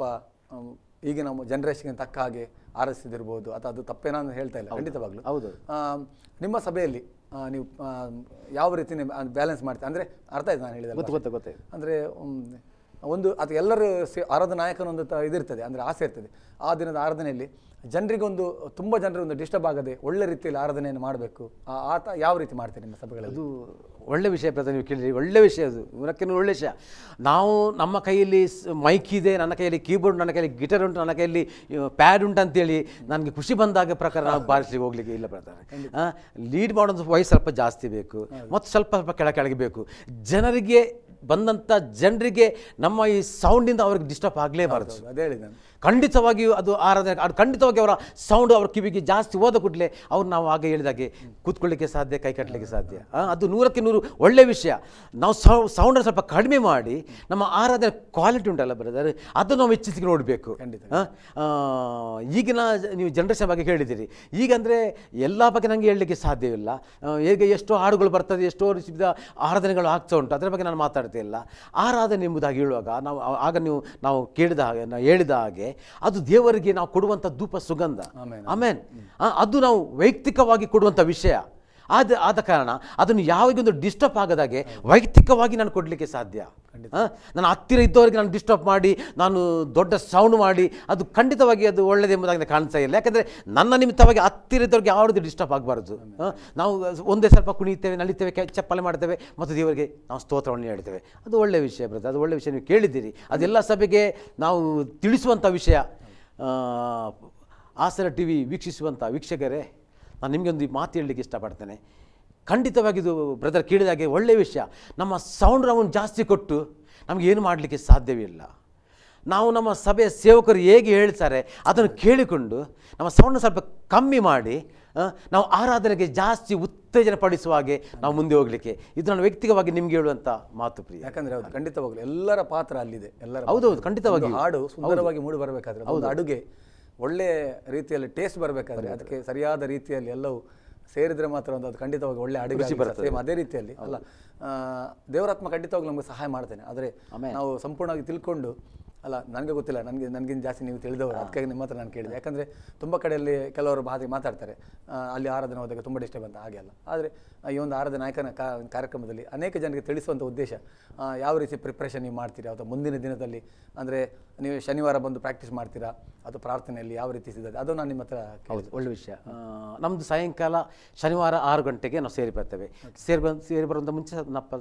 ಈಗಿನ ಜನ್ರೇಷನ್ಗೆ ತಕ್ಕ ಹಾಗೆ ಆರಿಸ್ತಿರ್ಬೋದು, ಅಥವಾ ಅದು ತಪ್ಪೇನೋ ಅಂತ ಹೇಳ್ತಾ ಇಲ್ಲ, ಖಂಡಿತವಾಗ್ಲೂ ಹೌದು. ನಿಮ್ಮ ಸಭೆಯಲ್ಲಿ ನೀವು ಯಾವ ರೀತಿ ಬ್ಯಾಲೆನ್ಸ್ ಮಾಡ್ತೀವಿ ಅಂದರೆ ಅರ್ಥ ಆಯ್ತು ನಾನು ಹೇಳಿದೆ ಗೊತ್ತೇ ಅಂದರೆ ಒಂದು ಅದು ಎಲ್ಲರೂ ಆರಾಧನಾ ನಾಯಕನೊಂದು ಇದಿರ್ತದೆ, ಅಂದರೆ ಆಸೆ ಇರ್ತದೆ. ಆ ದಿನದ ಆರಾಧನೆಯಲ್ಲಿ ಜನರಿಗೊಂದು ತುಂಬ ಜನರೊಂದು ಡಿಸ್ಟರ್ಬ್ ಆಗದೆ ಒಳ್ಳೆ ರೀತಿಯಲ್ಲಿ ಆರಾಧನೆಯನ್ನು ಮಾಡಬೇಕು. ಆತ ಯಾವ ರೀತಿ ಮಾಡ್ತೀರಿ ನಿಮ್ಮ ಸಭೆಗಳಲ್ಲಿ? ಅದು ಒಳ್ಳೆ ವಿಷಯ ಬ್ರದರ್, ನೀವು ಕೇಳಿರಿ, ಒಳ್ಳೆ ವಿಷಯ ಅದು, ಇವರಕ್ಕೇನು ಒಳ್ಳೆ ವಿಷಯ. ನಾವು ನಮ್ಮ ಕೈಯಲ್ಲಿ ಮೈಕ್ ಇದೆ, ನನ್ನ ಕೈಯಲ್ಲಿ ಕೀಬೋರ್ಡ್, ನನ್ನ ಕೈಯಲ್ಲಿ ಗಿಟಾರ್ ಉಂಟು, ನನ್ನ ಕೈಯಲ್ಲಿ ಪ್ಯಾಡ್ ಉಂಟು ಅಂತೇಳಿ ನನಗೆ ಖುಷಿ ಬಂದಾಗ ಪ್ರಕಾರ ನಾವು ಬಾರಿಸ್ಲಿಕ್ಕೆ ಹೋಗ್ಲಿಕ್ಕೆ ಇಲ್ಲ ಬ್ರದರ್. ಲೀಡ್ ಮಾಡೋದು ವಯಸ್ಸು ಸ್ವಲ್ಪ ಜಾಸ್ತಿ ಬೇಕು ಮತ್ತು ಸ್ವಲ್ಪ ಕೆಳಗೆ ಬೇಕು. ಜನರಿಗೆ ಬಂದಂಥ ಜನರಿಗೆ ನಮ್ಮ ಈ ಸೌಂಡಿಂದ ಅವ್ರಿಗೆ ಡಿಸ್ಟರ್ಬ್ ಆಗಲೇಬಾರ್ದು. ಅದೇ ಹೇಳಿದೆ ಖಂಡಿತವಾಗಿಯೂ ಅದು ಆರಾಧನೆ, ಅದು ಖಂಡಿತವಾಗಿ ಅವರ ಸೌಂಡ್ ಅವ್ರ ಕಿವಿಗೆ ಜಾಸ್ತಿ ಹೋದ ಕೂಡಲೇ ಅವ್ರು ನಾವು ಆಗ ಹೇಳಿದಾಗೆ ಕೂತ್ಕೊಳ್ಳಿಕ್ಕೆ ಸಾಧ್ಯ, ಕೈ ಕಟ್ಟಲಿಕ್ಕೆ ಸಾಧ್ಯ. ಅದು 100% ಒಳ್ಳೆಯ ವಿಷಯ. ನಾವು ಸೌಂಡನ್ನು ಸ್ವಲ್ಪ ಕಡಿಮೆ ಮಾಡಿ ನಮ್ಮ ಆರಾಧನೆ ಕ್ವಾಲಿಟಿ ಉಂಟಲ್ಲ ಬ್ರದರ್, ಅದನ್ನು ನಾವು ಹೆಚ್ಚಿಸಿ ನೋಡಬೇಕು. ಈಗಿನ ನೀವು ಜನರೇಷನ್ ಬಗ್ಗೆ ಹೇಳಿದ್ದೀರಿ. ಈಗ ಅಂದರೆ ಎಲ್ಲ ಬಗ್ಗೆ ನನಗೆ ಹೇಳಲಿಕ್ಕೆ ಸಾಧ್ಯವಿಲ್ಲ. ಹೇಗೆ ಎಷ್ಟೋ ಹಾಡುಗಳು ಬರ್ತದೆ, ಎಷ್ಟೋ ರೀತಿಯ ಆರಾಧನೆಗಳು ಆಗ್ತಾ ಉಂಟು, ಅದರ ಬಗ್ಗೆ ನಾನು ಮಾತಾಡ್ತಾ ಇಲ್ಲ. ಆರಾಧನೆ ಎಂಬುದಾಗಿ ಹೇಳುವಾಗ ನಾವು ಕೇಳಿದ ಹಾಗೆ, ನಾವು ಹೇಳಿದ ಹಾಗೆ ಅದು ದೇವರಿಗೆ ನಾವು ಕೊಡುವಂಥ ಧೂಪ ಸುಗಂಧ. ಆಮೇನ್. ಅದು ನಾವು ವೈಯಕ್ತಿಕವಾಗಿ ಕೊಡುವಂಥ ವಿಷಯ. ಆದ ಕಾರಣ ಅದನ್ನು ಯಾವಾಗೊಂದು ಡಿಸ್ಟರ್ಬ್ ಆಗದಾಗೆ ವೈಯಕ್ತಿಕವಾಗಿ ನಾನು ಕೊಡಲಿಕ್ಕೆ ಸಾಧ್ಯ. ನಾನು ಹತ್ತಿರ ಇದ್ದವರಿಗೆ ನಾನು ಡಿಸ್ಟರ್ಬ್ ಮಾಡಿ, ನಾನು ದೊಡ್ಡ ಸೌಂಡ್ ಮಾಡಿ, ಅದು ಖಂಡಿತವಾಗಿ ಅದು ಒಳ್ಳೆಯದೆಂಬುದಾಗಿ ಕಾಣಿಸ್ತಾ ಇಲ್ಲ. ಯಾಕಂದರೆ ನನ್ನ ನಿಮಿತ್ತವಾಗಿ ಹತ್ತಿರ ಇದ್ದವ್ರಿಗೆ ಯಾವ ರೀತಿ ಡಿಸ್ಟರ್ಬ್ ಆಗಬಾರ್ದು. ನಾವು ಒಂದೇ ಸ್ವಲ್ಪ ಕುಣಿತೇವೆ, ನಲಿತೇವೆ, ಚಪ್ಪಲೆ ಮಾಡ್ತೇವೆ ಮತ್ತು ದೇವರಿಗೆ ನಾವು ಸ್ತೋತ್ರವನ್ನು ಹೇಳ್ತೇವೆ. ಅದು ಒಳ್ಳೆಯ ವಿಷಯ ಬ್ರದರ್, ಅದು ಒಳ್ಳೆಯ ವಿಷಯ ನೀವು ಕೇಳಿದ್ದೀರಿ. ಅದೆಲ್ಲ ಸಭೆಗೆ ನಾವು ತಿಳಿಸುವಂಥ ವಿಷಯ. ಆಸರ ಟಿವಿ ವೀಕ್ಷಿಸುವಂಥ ವೀಕ್ಷಕರೇ, ನಾನು ನಿಮಗೆ ಒಂದು ಮಾತು ಹೇಳಲಿಕ್ಕೆ ಇಷ್ಟಪಡ್ತೇನೆ. ಖಂಡಿತವಾಗಿದು ಬ್ರದರ್ ಕೇಳಿದಾಗೆ ಒಳ್ಳೆಯ ವಿಷಯ. ನಮ್ಮ ಸೌಂಡ್ ನಾವು ಜಾಸ್ತಿ ಕೊಟ್ಟು ನಮಗೇನು ಮಾಡಲಿಕ್ಕೆ ಸಾಧ್ಯವಿಲ್ಲ. ನಾವು ನಮ್ಮ ಸಭೆಯ ಸೇವಕರು ಹೇಗೆ ಹೇಳ್ತಾರೆ ಅದನ್ನು ಕೇಳಿಕೊಂಡು ನಮ್ಮ ಸೌಂಡ್ ಸ್ವಲ್ಪ ಕಮ್ಮಿ ಮಾಡಿ ನಾವು ಆರಾಧನೆಗೆ ಜಾಸ್ತಿ ಉತ್ತೇಜನ ಪಡಿಸುವ ಹಾಗೆ ನಾವು ಮುಂದೆ ಹೋಗಲಿಕ್ಕೆ, ಇದು ನಾನು ವ್ಯಕ್ತಿಗವಾಗಿ ನಿಮ್ಗೆ ಹೇಳುವಂಥ ಮಾತು ಪ್ರಿಯ. ಯಾಕಂದರೆ ಹೌದು, ಖಂಡಿತವಾಗಲು ಎಲ್ಲರ ಪಾತ್ರ ಅಲ್ಲಿದೆ. ಹೌದೌದು, ಖಂಡಿತವಾಗಿ ಹಾಡು ಸುಂದರವಾಗಿ ಮೂಡಿ ಬರಬೇಕಾದ್ರೆ, ಒಂದು ಅಡುಗೆ ಒಳ್ಳೆಯ ರೀತಿಯಲ್ಲಿ ಟೇಸ್ಟ್ ಬರಬೇಕಾದ್ರೆ ಅದಕ್ಕೆ ಸರಿಯಾದ ರೀತಿಯಲ್ಲಿ ಎಲ್ಲವೂ ಸೇರಿದರೆ ಮಾತ್ರ ಒಂದು ಅದು ಖಂಡಿತವಾಗಿ ಒಳ್ಳೆ ಅಡುಗೆ ಬರುತ್ತೆ. ಸೇಮ್ ಅದೇ ರೀತಿಯಲ್ಲಿ ಅಲ್ಲ, ದೇವರಾತ್ಮ ಖಂಡಿತವಾಗಿ ನಮಗೆ ಸಹಾಯ ಮಾಡ್ತೇನೆ. ಆದರೆ ನಾವು ಸಂಪೂರ್ಣವಾಗಿ ತಿಳ್ಕೊಂಡು, ಅಲ್ಲ ನನಗೆ ಗೊತ್ತಿಲ್ಲ, ನನಗಿಂತ ಜಾಸ್ತಿ ನೀವು ತಿಳಿದವರು, ಅದಕ್ಕಾಗಿ ನಿಮ್ಮ ಹತ್ರ ನಾನು ಕೇಳಿದೆ. ಯಾಕಂದರೆ ತುಂಬ ಕಡೆಯಲ್ಲಿ ಕೆಲವರು ಹಾಗೆ ಮಾತಾಡ್ತಾರೆ, ಅಲ್ಲಿ ಆರಾಧನೆ ಹೋದಾಗ ತುಂಬ ಡಿಸ್ಟರ್ಬ್ ಅಂತ. ಹಾಗೆ ಅಲ್ಲ. ಆದರೆ ಈ ಒಂದು ಆರಾಧನೆ ನಾಯಕನ ಕಾರ್ಯಕ್ರಮದಲ್ಲಿ ಅನೇಕ ಜನರಿಗೆ ತಿಳಿಸುವಂಥ ಉದ್ದೇಶ, ಯಾವ ರೀತಿ ಪ್ರಿಪ್ರೇಷನ್ ನೀವು ಮಾಡ್ತೀರಾ, ಅಥವಾ ಮುಂದಿನ ದಿನದಲ್ಲಿ ಅಂದರೆ ನೀವು ಶನಿವಾರ ಬಂದು ಪ್ರಾಕ್ಟೀಸ್ ಮಾಡ್ತೀರಾ, ಅಥವಾ ಪ್ರಾರ್ಥನೆಯಲ್ಲಿ ಯಾವ ರೀತಿ ಸಿದ್ಧತೆ, ಅದು ನಾನು ನಿಮ್ಮ ಹತ್ರ. ಹೌದು, ಒಳ್ಳೆ ವಿಷಯ. ನಮ್ಮದು ಸಾಯಂಕಾಲ ಶನಿವಾರ 6 ಗಂಟೆಗೆ ನಾವು ಸೇರಿ ಬರ್ತೇವೆ. ಸೇರಿ ಬರುವಂಥ ಮುಂಚೆ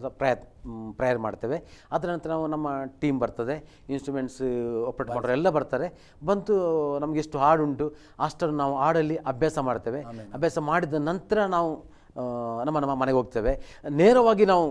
ಪ್ರೇಯರ್ ಮಾಡ್ತೇವೆ. ಅದರ ನಂತರ ನಾವು ನಮ್ಮ ಟೀಮ್ ಬರ್ತದೆ, ಇನ್ಸ್ಟ್ರೂಮೆಂಟ್ಸ್ ಆಪರೇಟ್ ಮಾಡೋರು ಎಲ್ಲ ಬರ್ತಾರೆ. ಬಂತು ನಮಗೆ ಎಷ್ಟು ಹಾಡುಂಟು ಅಷ್ಟನ್ನು ನಾವು ಹಾಡಲ್ಲಿ ಅಭ್ಯಾಸ ಮಾಡ್ತೇವೆ. ಅಭ್ಯಾಸ ಮಾಡಿದ ನಂತರ ನಾವು ನಮ್ಮ ಮನೆಗೆ ಹೋಗ್ತೇವೆ. ನೇರವಾಗಿ ನಾವು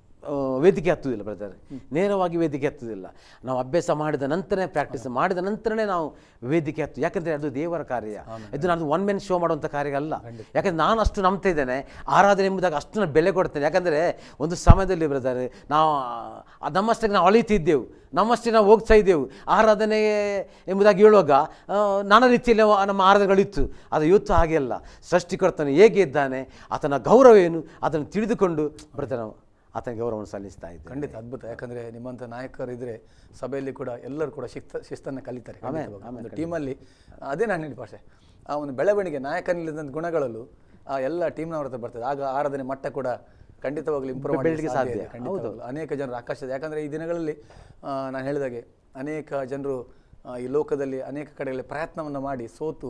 ವೇದಿಕೆ ಹತ್ತುವುದಿಲ್ಲ ಬ್ರದರ್, ನೇರವಾಗಿ ವೇದಿಕೆ ಹತ್ತುವುದಿಲ್ಲ. ನಾವು ಅಭ್ಯಾಸ ಮಾಡಿದ ನಂತರನೇ, ಪ್ರಾಕ್ಟೀಸ್ ಮಾಡಿದ ನಂತರನೇ ನಾವು ವೇದಿಕೆ ಹತ್ತು. ಯಾಕಂದರೆ ಅದು ದೇವರ ಕಾರ್ಯ, ಇದು ನಾನು ಒನ್ ಮೆನ್ ಶೋ ಮಾಡುವಂಥ ಕಾರ್ಯ ಅಲ್ಲ. ಯಾಕಂದರೆ ನಾನು ಅಷ್ಟು ನಂಬ್ತಾ ಇದ್ದೇನೆ, ಆರಾಧನೆ ಎಂಬುದಾಗಿ ಅಷ್ಟು ನಾನು ಬೆಲೆ ಕೊಡ್ತೇನೆ. ಯಾಕಂದರೆ ಒಂದು ಸಮಯದಲ್ಲಿ ಬ್ರದರ್ ನಾವು ನಮ್ಮಷ್ಟಕ್ಕೆ ನಾವು ಅಳಿತಿದ್ದೆವು, ನಮ್ಮಷ್ಟೇ ನಾವು ಹೋಗ್ತಾ ಇದ್ದೆವು. ಆರಾಧನೆ ಎಂಬುದಾಗಿ ಹೇಳುವಾಗ ನಾನಾ ರೀತಿಯಲ್ಲಿ ನಮ್ಮ ಆರಾಧನೆಗಳಿತ್ತು. ಅದು ಇವತ್ತು ಹಾಗೆ ಅಲ್ಲ. ಸೃಷ್ಟಿಕರ್ತನು ಹೇಗೆ ಇದ್ದಾನೆ, ಆತನ ಗೌರವ ಏನು, ಅದನ್ನು ತಿಳಿದುಕೊಂಡು ಬ್ರದರ್ ನಾವು ಆತನ ಗೌರವವನ್ನು ಸಲ್ಲಿಸ್ತಾ ಇದ್ದೆ. ಖಂಡಿತ ಅದ್ಭುತ. ಯಾಕಂದರೆ ನಿಮ್ಮಂಥ ನಾಯಕರಿದ್ದರೆ ಸಭೆಯಲ್ಲಿ ಕೂಡ ಎಲ್ಲರೂ ಕೂಡ ಶಿಸ್ತನ್ನು ಕಲಿತಾರೆ. ಒಂದು ಟೀಮಲ್ಲಿ ಅದೇ ನಾನು ಹೇಳಿ ಭಾಷೆ, ಆ ಒಂದು ಬೆಳವಣಿಗೆ ನಾಯಕನಲ್ಲಿದ್ದಂಥ ಗುಣಗಳಲ್ಲೂ ಆ ಎಲ್ಲ ಟೀಮ್ನವ್ರ ಹತ್ರ ಬರ್ತದೆ. ಆಗ ಆರಾಧನೆ ಮಟ್ಟ ಕೂಡ ಖಂಡಿತವಾಗ್ಲೂ ಇಂಪ್ರೂವ್ ಮಾಡಲಿಕ್ಕೆ ಸಾಧ್ಯ. ಖಂಡಿತವಾಗ್ಲೂ ಅನೇಕ ಜನರು ಆಕರ್ಷಿತ. ಯಾಕಂದರೆ ಈ ದಿನಗಳಲ್ಲಿ ನಾನು ಹೇಳಿದಾಗೆ ಅನೇಕ ಜನರು ಈ ಲೋಕದಲ್ಲಿ ಅನೇಕ ಕಡೆಗಳಲ್ಲಿ ಪ್ರಯತ್ನವನ್ನು ಮಾಡಿ ಸೋತು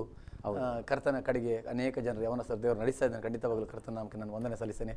ಕರ್ತನ ಕಡೆಗೆ ಅನೇಕ ಜನರು ಯವನಸ್ಥರು ದೇವರು ನಡೆಸ್ತಾ ಇದ್ದಾನೆ. ಖಂಡಿತವಾಗಲೂ ಕರ್ತನ ನಾಮಕ್ಕೆ ನಾನು ವಂದನೆ ಸಲ್ಲಿಸ್ತೇನೆ.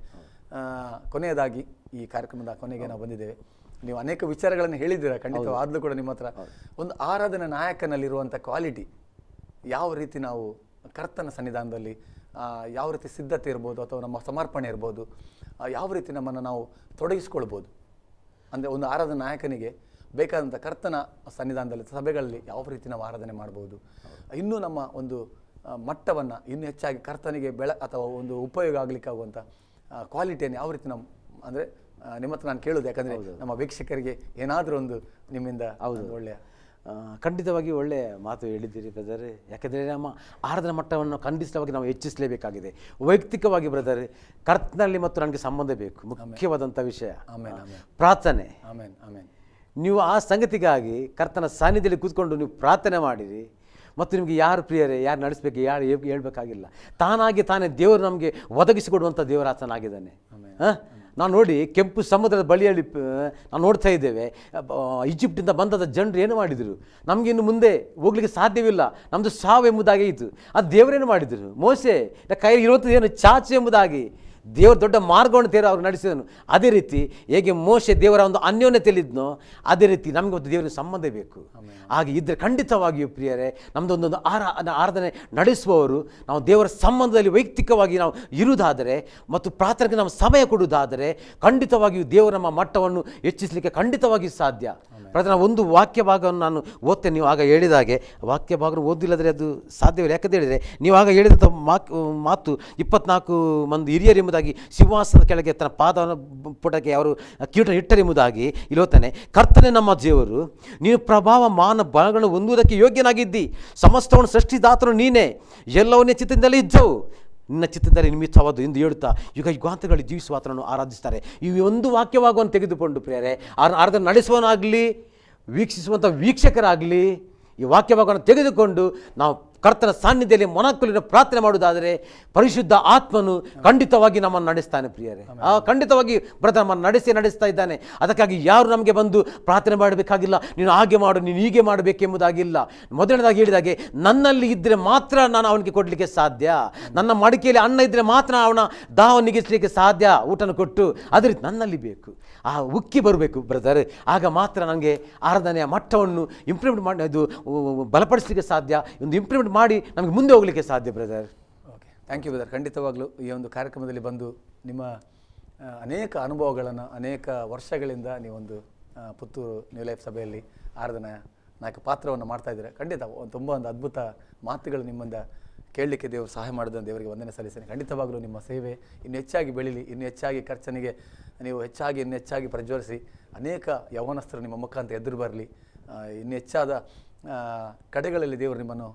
ಕೊನೆಯದಾಗಿ ಈ ಕಾರ್ಯಕ್ರಮದ ಕೊನೆಗೆ ನಾವು ಬಂದಿದ್ದೇವೆ. ನೀವು ಅನೇಕ ವಿಚಾರಗಳನ್ನು ಹೇಳಿದ್ದೀರಾ ಖಂಡಿತ. ಆದರೂ ಕೂಡ ನಿಮ್ಮ ಹತ್ರ ಒಂದು ಆರಾಧನಾ ನಾಯಕನಲ್ಲಿರುವಂಥ ಕ್ವಾಲಿಟಿ, ಯಾವ ರೀತಿ ನಾವು ಕರ್ತನ ಸನ್ನಿಧಾನದಲ್ಲಿ ಯಾವ ರೀತಿ ಸಿದ್ಧತೆ ಇರ್ಬೋದು, ಅಥವಾ ನಮ್ಮ ಸಮರ್ಪಣೆ ಇರ್ಬೋದು, ಯಾವ ರೀತಿ ನಮ್ಮನ್ನು ನಾವು ತೊಡಗಿಸ್ಕೊಳ್ಬೋದು, ಅಂದರೆ ಒಂದು ಆರಾಧನಾ ನಾಯಕನಿಗೆ ಬೇಕಾದಂಥ ಕರ್ತನ ಸನ್ನಿಧಾನದಲ್ಲಿ ಸಭೆಗಳಲ್ಲಿ ಯಾವ ರೀತಿ ನಾವು ಆರಾಧನೆ ಮಾಡ್ಬೋದು, ಇನ್ನೂ ನಮ್ಮ ಒಂದು ಮಟ್ಟವನ್ನು ಇನ್ನೂ ಹೆಚ್ಚಾಗಿ ಕರ್ತನಿಗೆ ಅಥವಾ ಒಂದು ಉಪಯೋಗ ಆಗಲಿಕ್ಕೆ ಆಗುವಂಥ ಕ್ವಾಲಿಟಿಯನ್ನು ಯಾವ ರೀತಿ ನಾವು, ಅಂದರೆ ನಿಮ್ಮ ಹತ್ರ ನಾನು ಕೇಳೋದು. ಯಾಕಂದರೆ ನಮ್ಮ ವೀಕ್ಷಕರಿಗೆ ಏನಾದರೂ ಒಂದು ನಿಮ್ಮಿಂದ ಒಳ್ಳೆಯ ಖಂಡಿತವಾಗಿ ಒಳ್ಳೆಯ ಮಾತು ಹೇಳಿದ್ದೀರಿ ಬ್ರದರ್. ಯಾಕೆಂದರೆ ನಮ್ಮ ಆರಾಧನಾ ಮಟ್ಟವನ್ನು ಖಂಡಿತವಾಗಿ ನಾವು ಹೆಚ್ಚಿಸಲೇಬೇಕಾಗಿದೆ. ವೈಯಕ್ತಿಕವಾಗಿ ಬ್ರದರ್, ಕರ್ತನಲ್ಲಿ ಮತ್ತು ನನಗೆ ಸಂಬಂಧ ಬೇಕು. ಮುಖ್ಯವಾದಂಥ ವಿಷಯ ಪ್ರಾರ್ಥನೆ. ನೀವು ಆ ಸಂಗತಿಗಾಗಿ ಕರ್ತನ ಸಾನ್ನಿಧ್ಯದಲ್ಲಿ ಕೂತ್ಕೊಂಡು ನೀವು ಪ್ರಾರ್ಥನೆ ಮಾಡಿರಿ. ಮತ್ತು ನಿಮಗೆ ಯಾರು ಪ್ರಿಯರೇ, ಯಾರು ನಡೆಸಬೇಕು, ಯಾರು ಹೇಳ್ಬೇಕಾಗಿಲ್ಲ. ತಾನೇ ದೇವರು ನಮಗೆ ಒದಗಿಸಿಕೊಡುವಂಥ ದೇವರಾತನಾಗಿದ್ದಾನೆ. ನಾವು ನೋಡಿ ಕೆಂಪು ಸಮುದ್ರದ ಬಳಿಯಲ್ಲಿ ನಾವು ನೋಡ್ತಾ ಇದ್ದೇವೆ. ಈಜಿಪ್ಟಿಂದ ಬಂದದ ಜನರು ಏನು ಮಾಡಿದರು, ನಮಗೆ ಇನ್ನು ಮುಂದೆ ಹೋಗ್ಲಿಕ್ಕೆ ಸಾಧ್ಯವಿಲ್ಲ, ನಮ್ಮದು ಸಾವು ಎಂಬುದಾಗಿ ಇತ್ತು. ಅದು ದೇವರೇನು ಮಾಡಿದರು, ಮೋಸೆ ಕೈ ಇರುವಂಥದ್ದು ಏನು ಚಾಚು ಎಂಬುದಾಗಿ ದೇವರ ದೊಡ್ಡ ಮಾರ್ಗವನ್ನು ದೇವರು ಅವರು ನಡೆಸಿದನು. ಅದೇ ರೀತಿ ಹೇಗೆ ಮೋಶೆ ದೇವರ ಒಂದು ಅನ್ಯೋನ್ಯತೆಯಲ್ಲಿದ್ದನೋ ಅದೇ ರೀತಿ ನಮಗೆ ಒಂದು ದೇವರ ಸಂಬಂಧ ಬೇಕು. ಹಾಗೆ ಇದ್ದರೆ ಖಂಡಿತವಾಗಿಯೂ ಪ್ರಿಯರೇ ನಮ್ಮದೊಂದೊಂದು ಆರಾಧನೆ ನಡೆಸುವವರು ನಾವು ದೇವರ ಸಂಬಂಧದಲ್ಲಿ ವೈಯಕ್ತಿಕವಾಗಿ ನಾವು ಇರುವುದಾದರೆ ಮತ್ತು ಪ್ರಾರ್ಥನೆಗೆ ನಾವು ಸಮಯ ಕೊಡುವುದಾದರೆ ಖಂಡಿತವಾಗಿಯೂ ದೇವರ ನಮ್ಮ ಮಟ್ಟವನ್ನು ಹೆಚ್ಚಿಸಲಿಕ್ಕೆ ಖಂಡಿತವಾಗಿಯೂ ಸಾಧ್ಯ. ಪ್ರತಿ ನಾವು ಒಂದು ವಾಕ್ಯ ಭಾಗವನ್ನು ನಾನು ಓದ್ತೇನೆ. ನೀವು ಆಗ ಹೇಳಿದಾಗೆ ವಾಕ್ಯ ಭಾಗ ಓದಿಲ್ಲದ್ರೆ ಅದು ಸಾಧ್ಯವಿಲ್ಲ. ಯಾಕಂತ ಹೇಳಿದರೆ ನೀವು ಆಗ ಹೇಳಿದಂಥ ಮಾತು 24 ಮಂದಿ ಹಿರಿಯರು ಎಂಬುದಾಗಿ ಸಿಂಹಾಸನದ ಕೆಳಗೆ ತನ್ನ ಪಾದವನ್ನು ಪುಟಕ್ಕೆ ಅವರು ಕೀಟ ಇಟ್ಟರೆಂಬುದಾಗಿ ಇಲ್ಲಿ ಹೋಗ್ತಾನೆ. ಕರ್ತನೆ ನಮ್ಮ ದೇವರು, ನೀನು ಪ್ರಭಾವ ಮಾನ ಬಲಗಳನ್ನು ಹೊಂದುವುದಕ್ಕೆ ಯೋಗ್ಯನಾಗಿದ್ದಿ. ಸಮಸ್ತವನ್ನು ಸೃಷ್ಟಿದಾತನು ನೀನೇ, ಎಲ್ಲವನ್ನೇ ಚಿತ್ತದಿಂದಲೇ ಇದ್ದವು, ನಿನ್ನ ಚಿತ್ತದಲ್ಲಿ ನಿಮಿತ್ತವಾದು ಎಂದು ಹೇಳುತ್ತಾ ಯುಗ ಯುಗಾಂತಗಳಲ್ಲಿ ಜೀವಿಸುವ ಆತನನ್ನು ಆರಾಧಿಸ್ತಾರೆ. ಈ ಒಂದು ವಾಕ್ಯವಾಗುವನ್ನು ತೆಗೆದುಕೊಂಡು ಪ್ರಿಯರೇ ಆರಾಧನೆ ನಡೆಸುವವನಾಗಲಿ ವೀಕ್ಷಿಸುವಂಥ ವೀಕ್ಷಕರಾಗಲಿ ಈ ವಾಕ್ಯಭಾಗವನ್ನು ತೆಗೆದುಕೊಂಡು ನಾವು ಕರ್ತನ ಸಾನ್ನಿಧ್ಯದಲ್ಲಿ ಮೊಣಕುಲಿನ ಪ್ರಾರ್ಥನೆ ಮಾಡುವುದಾದರೆ ಪರಿಶುದ್ಧ ಆತ್ಮನು ಖಂಡಿತವಾಗಿ ನಮ್ಮನ್ನು ನಡೆಸ್ತಾನೆ ಪ್ರಿಯರೇ. ಖಂಡಿತವಾಗಿ ಬ್ರದರ್ ನಮ್ಮನ್ನು ನಡೆಸ್ತಾ ಇದ್ದಾನೆ. ಅದಕ್ಕಾಗಿ ಯಾರು ನಮಗೆ ಬಂದು ಪ್ರಾರ್ಥನೆ ಮಾಡಬೇಕಾಗಿಲ್ಲ, ನೀನು ಹಾಗೆ ಮಾಡು, ನೀನು ಹೀಗೆ ಮಾಡಬೇಕೆಂಬುದಾಗಿಲ್ಲ. ಮೊದಲನೇದಾಗಿ ಹೇಳಿದಾಗೆ ನನ್ನಲ್ಲಿ ಇದ್ದರೆ ಮಾತ್ರ ನಾನು ಅವನಿಗೆ ಕೊಡಲಿಕ್ಕೆ ಸಾಧ್ಯ. ನನ್ನ ಮಡಿಕೆಯಲ್ಲಿ ಅನ್ನ ಇದ್ದರೆ ಮಾತ್ರ ಅವನ ದಾಹ ನೀಗಿಸಲಿಕ್ಕೆ ಸಾಧ್ಯ, ಊಟನ ಕೊಟ್ಟು. ಅದೇ ರೀತಿ ನನ್ನಲ್ಲಿ ಬೇಕು, ಆ ಉಕ್ಕಿ ಬರಬೇಕು ಬ್ರದರ್. ಆಗ ಮಾತ್ರ ನನಗೆ ಆರಾಧನೆಯ ಮಟ್ಟವನ್ನು ಇಂಪ್ರೂವ್ಮೆಂಟ್ ಮಾಡಿ ಅದು ಬಲಪಡಿಸಲಿಕ್ಕೆ ಸಾಧ್ಯ, ಒಂದು ಇಂಪ್ರೂವ್ಮೆಂಟ್ ಮಾಡಿ ನಮಗೆ ಮುಂದೆ ಹೋಗಲಿಕ್ಕೆ ಸಾಧ್ಯ brother. Okay, thank you brother. ಖಂಡಿತವಾಗ್ಲೂ ಈ ಒಂದು ಕಾರ್ಯಕ್ರಮದಲ್ಲಿ ಬಂದು ನಿಮ್ಮ ಅನೇಕ ಅನುಭವಗಳನ್ನು ಅನೇಕ ವರ್ಷಗಳಿಂದ ನೀವೊಂದು ಪುತ್ತೂರು ನ್ಯೂ ಲೈಫ್ ಸಭೆಯಲ್ಲಿ ಆರಾಧನಾ ನಾಯಕ ಪಾತ್ರವನ್ನು ಮಾಡ್ತಾ ಇದ್ದೀರಾ. ಖಂಡಿತ ತುಂಬ ಒಂದು ಅದ್ಭುತ ಮಾತುಗಳು ನಿಮ್ಮಿಂದ ಕೇಳಲಿಕ್ಕೆ ದೇವರು ಸಹಾಯ ಮಾಡಿದಂಥ ದೇವರಿಗೆ ವಂದನೆ ಸಲ್ಲಿಸ್ತೇನೆ. ಖಂಡಿತವಾಗಲೂ ನಿಮ್ಮ ಸೇವೆ ಇನ್ನೂ ಹೆಚ್ಚಾಗಿ ಬೆಳೀಲಿ, ಇನ್ನೂ ಹೆಚ್ಚಾಗಿ ಖರ್ಚನಿಗೆ ನೀವು ಇನ್ನೂ ಹೆಚ್ಚಾಗಿ ಪ್ರಜ್ವಲಿಸಿ ಅನೇಕ ಯೌವನಸ್ಥರು ನಿಮ್ಮ ಮುಖಾಂತರ ಎದುರು ಬರಲಿ. ಇನ್ನೂ ಹೆಚ್ಚಾದ ಕಡೆಗಳಲ್ಲಿ ದೇವರು ನಿಮ್ಮನ್ನು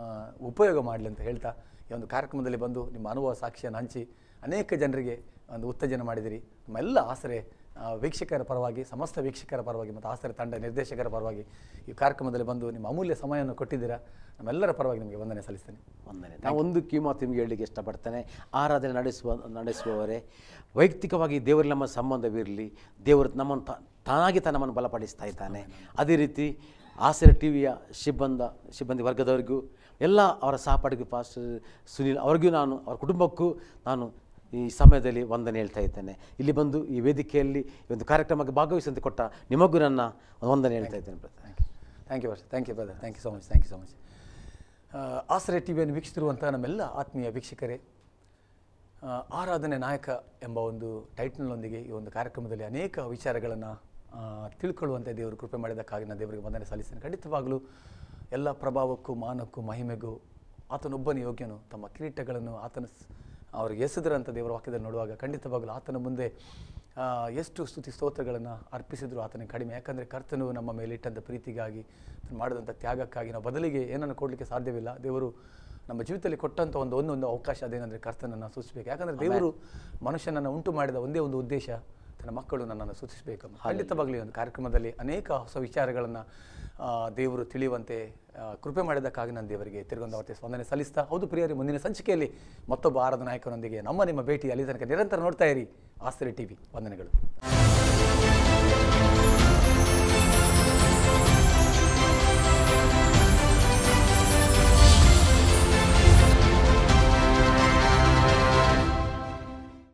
ಉಪಯೋಗ ಮಾಡಲಿ ಅಂತ ಹೇಳ್ತಾ ಈ ಒಂದು ಕಾರ್ಯಕ್ರಮದಲ್ಲಿ ಬಂದು ನಿಮ್ಮ ಅನುಭವ ಸಾಕ್ಷಿಯನ್ನು ಹಂಚಿ ಅನೇಕ ಜನರಿಗೆ ಒಂದು ಉತ್ತೇಜನ ಮಾಡಿದಿರಿ. ನಮ್ಮೆಲ್ಲ ಆಸರೆ ವೀಕ್ಷಕರ ಪರವಾಗಿ, ಸಮಸ್ತ ವೀಕ್ಷಕರ ಪರವಾಗಿ ಮತ್ತು ಆಸರೆ ತಂಡ ನಿರ್ದೇಶಕರ ಪರವಾಗಿ ಈ ಕಾರ್ಯಕ್ರಮದಲ್ಲಿ ಬಂದು ನಿಮ್ಮ ಅಮೂಲ್ಯ ಸಮಯವನ್ನು ಕೊಟ್ಟಿದ್ದೀರಾ. ನಮ್ಮೆಲ್ಲರ ಪರವಾಗಿ ನಿಮಗೆ ವಂದನೆ ಸಲ್ಲಿಸ್ತೇನೆ. ವಂದನೆ. ನಾವು ಒಂದು ಕಿವಿಮಾತು ನಿಮಗೆ ಹೇಳಲಿಕ್ಕೆ ಇಷ್ಟಪಡ್ತೇನೆ. ಆರಾಧನೆ ನಡೆಸುವವರೇ ವೈಯಕ್ತಿಕವಾಗಿ ದೇವರಲ್ಲಿ ನಮ್ಮ ಸಂಬಂಧವಿರಲಿ. ದೇವರು ನಮ್ಮನ್ನು ತಾನಾಗಿ ನಮ್ಮನ್ನು ಬಲಪಡಿಸ್ತಾ ಇದ್ದಾನೆ. ಅದೇ ರೀತಿ ಆಸರೆ ಟಿವಿಯ ಸಿಬ್ಬಂದಿ ವರ್ಗದವರಿಗೂ ಎಲ್ಲ ಅವರ ಸಹಪಾಠಿಗೂ ಪಾಸ್ಟರ್ ಸುನೀಲ್ ಅವ್ರಿಗೂ ನಾನು ಅವರ ಕುಟುಂಬಕ್ಕೂ ನಾನು ಈ ಸಮಯದಲ್ಲಿ ವಂದನೆ ಹೇಳ್ತಾ ಇದ್ದೇನೆ. ಇಲ್ಲಿ ಬಂದು ಈ ವೇದಿಕೆಯಲ್ಲಿ ಈ ಒಂದು ಕಾರ್ಯಕ್ರಮಕ್ಕೆ ಭಾಗವಹಿಸುವಂತೆ ಕೊಟ್ಟ ನಿಮಗೂ ನನ್ನ ವಂದನೆ ಹೇಳ್ತಾ ಇದ್ದೇನೆ brother. Thank you Varsha. Thank you brother. Thank you so much. Thank you so much. ಆಸರೆ ಟಿವಿಯನ್ನು ವೀಕ್ಷಿಸಿರುವಂಥ ನಮ್ಮೆಲ್ಲ ಆತ್ಮೀಯ ವೀಕ್ಷಕರೇ, ಆರಾಧನೆ ನಾಯಕ ಎಂಬ ಒಂದು ಟೈಟಲ್ನೊಂದಿಗೆ ಈ ಒಂದು ಕಾರ್ಯಕ್ರಮದಲ್ಲಿ ಅನೇಕ ವಿಚಾರಗಳನ್ನು ತಿಳ್ಕೊಳ್ಳುವಂತೆ ದೇವರು ಕೃಪೆ ಮಾಡಿದ್ದಕ್ಕಾಗಿ ನಾನು ದೇವರಿಗೆ ವಂದನೆ ಸಲ್ಲಿಸ್ತೇನೆ. ಖಂಡಿತವಾಗಲೂ ಎಲ್ಲ ಪ್ರಭಾವಕ್ಕೂ ಮಾನಕ್ಕೂ ಮಹಿಮೆಗೂ ಆತನೊಬ್ಬನೇ ಯೋಗ್ಯನು. ತಮ್ಮ ಕಿರೀಟಗಳನ್ನು ಆತನ ಅವರಿಗೆ ಎಸೆದರಂಥ ದೇವರ ವಾಕ್ಯದಲ್ಲಿ ನೋಡುವಾಗ ಖಂಡಿತವಾಗಲೂ ಆತನ ಮುಂದೆ ಎಷ್ಟು ಸ್ತುತಿ ಸ್ತೋತ್ರಗಳನ್ನು ಅರ್ಪಿಸಿದ್ರು ಆತನಿಗೆ ಕಡಿಮೆ. ಯಾಕಂದರೆ ಕರ್ತನು ನಮ್ಮ ಮೇಲೆ ಇಟ್ಟಂಥ ಪ್ರೀತಿಗಾಗಿ ಮಾಡಿದಂಥ ತ್ಯಾಗಕ್ಕಾಗಿ ನಾವು ಬದಲಿಗೆ ಏನನ್ನು ಕೊಡಲಿಕ್ಕೆ ಸಾಧ್ಯವಿಲ್ಲ. ದೇವರು ನಮ್ಮ ಜೀವಿತದಲ್ಲಿ ಕೊಟ್ಟಂಥ ಒಂದೊಂದು ಅವಕಾಶ ಅದೇನೆಂದರೆ ಕರ್ತನನ್ನು ಸೂಚಿಸಬೇಕು. ಯಾಕಂದರೆ ದೇವರು ಮನುಷ್ಯನನ್ನು ಉಂಟು ಮಾಡಿದ ಒಂದೇ ಒಂದು ಉದ್ದೇಶ, ತನ್ನ ಮಕ್ಕಳು ನನ್ನನ್ನು ಸೂಚಿಸಬೇಕು. ಖಂಡಿತವಾಗಲಿ ಒಂದು ಕಾರ್ಯಕ್ರಮದಲ್ಲಿ ಅನೇಕ ಹೊಸ ವಿಚಾರಗಳನ್ನು ದೇವರು ತಿಳಿಯುವಂತೆ ಕೃಪೆ ಮಾಡಿದ್ದಕ್ಕಾಗಿ ನಾನು ದೇವರಿಗೆ ತಿರುಗೊಂದು ವಂದನೆ ಸಲ್ಲಿಸ್ತಾ, ಹೌದು ಪ್ರಿಯರೇ, ಮುಂದಿನ ಸಂಚಿಕೆಯಲ್ಲಿ ಮತ್ತೊಬ್ಬ ಆರಾಧನಾ ನಾಯಕನೊಂದಿಗೆ ನಿಮ್ಮ ಭೇಟಿ. ಅಲ್ಲಿ ತನಕ ನಿರಂತರ ನೋಡ್ತಾ ಇರಿ ಆಸರೆ ಟಿವಿ. ವಂದನೆಗಳು.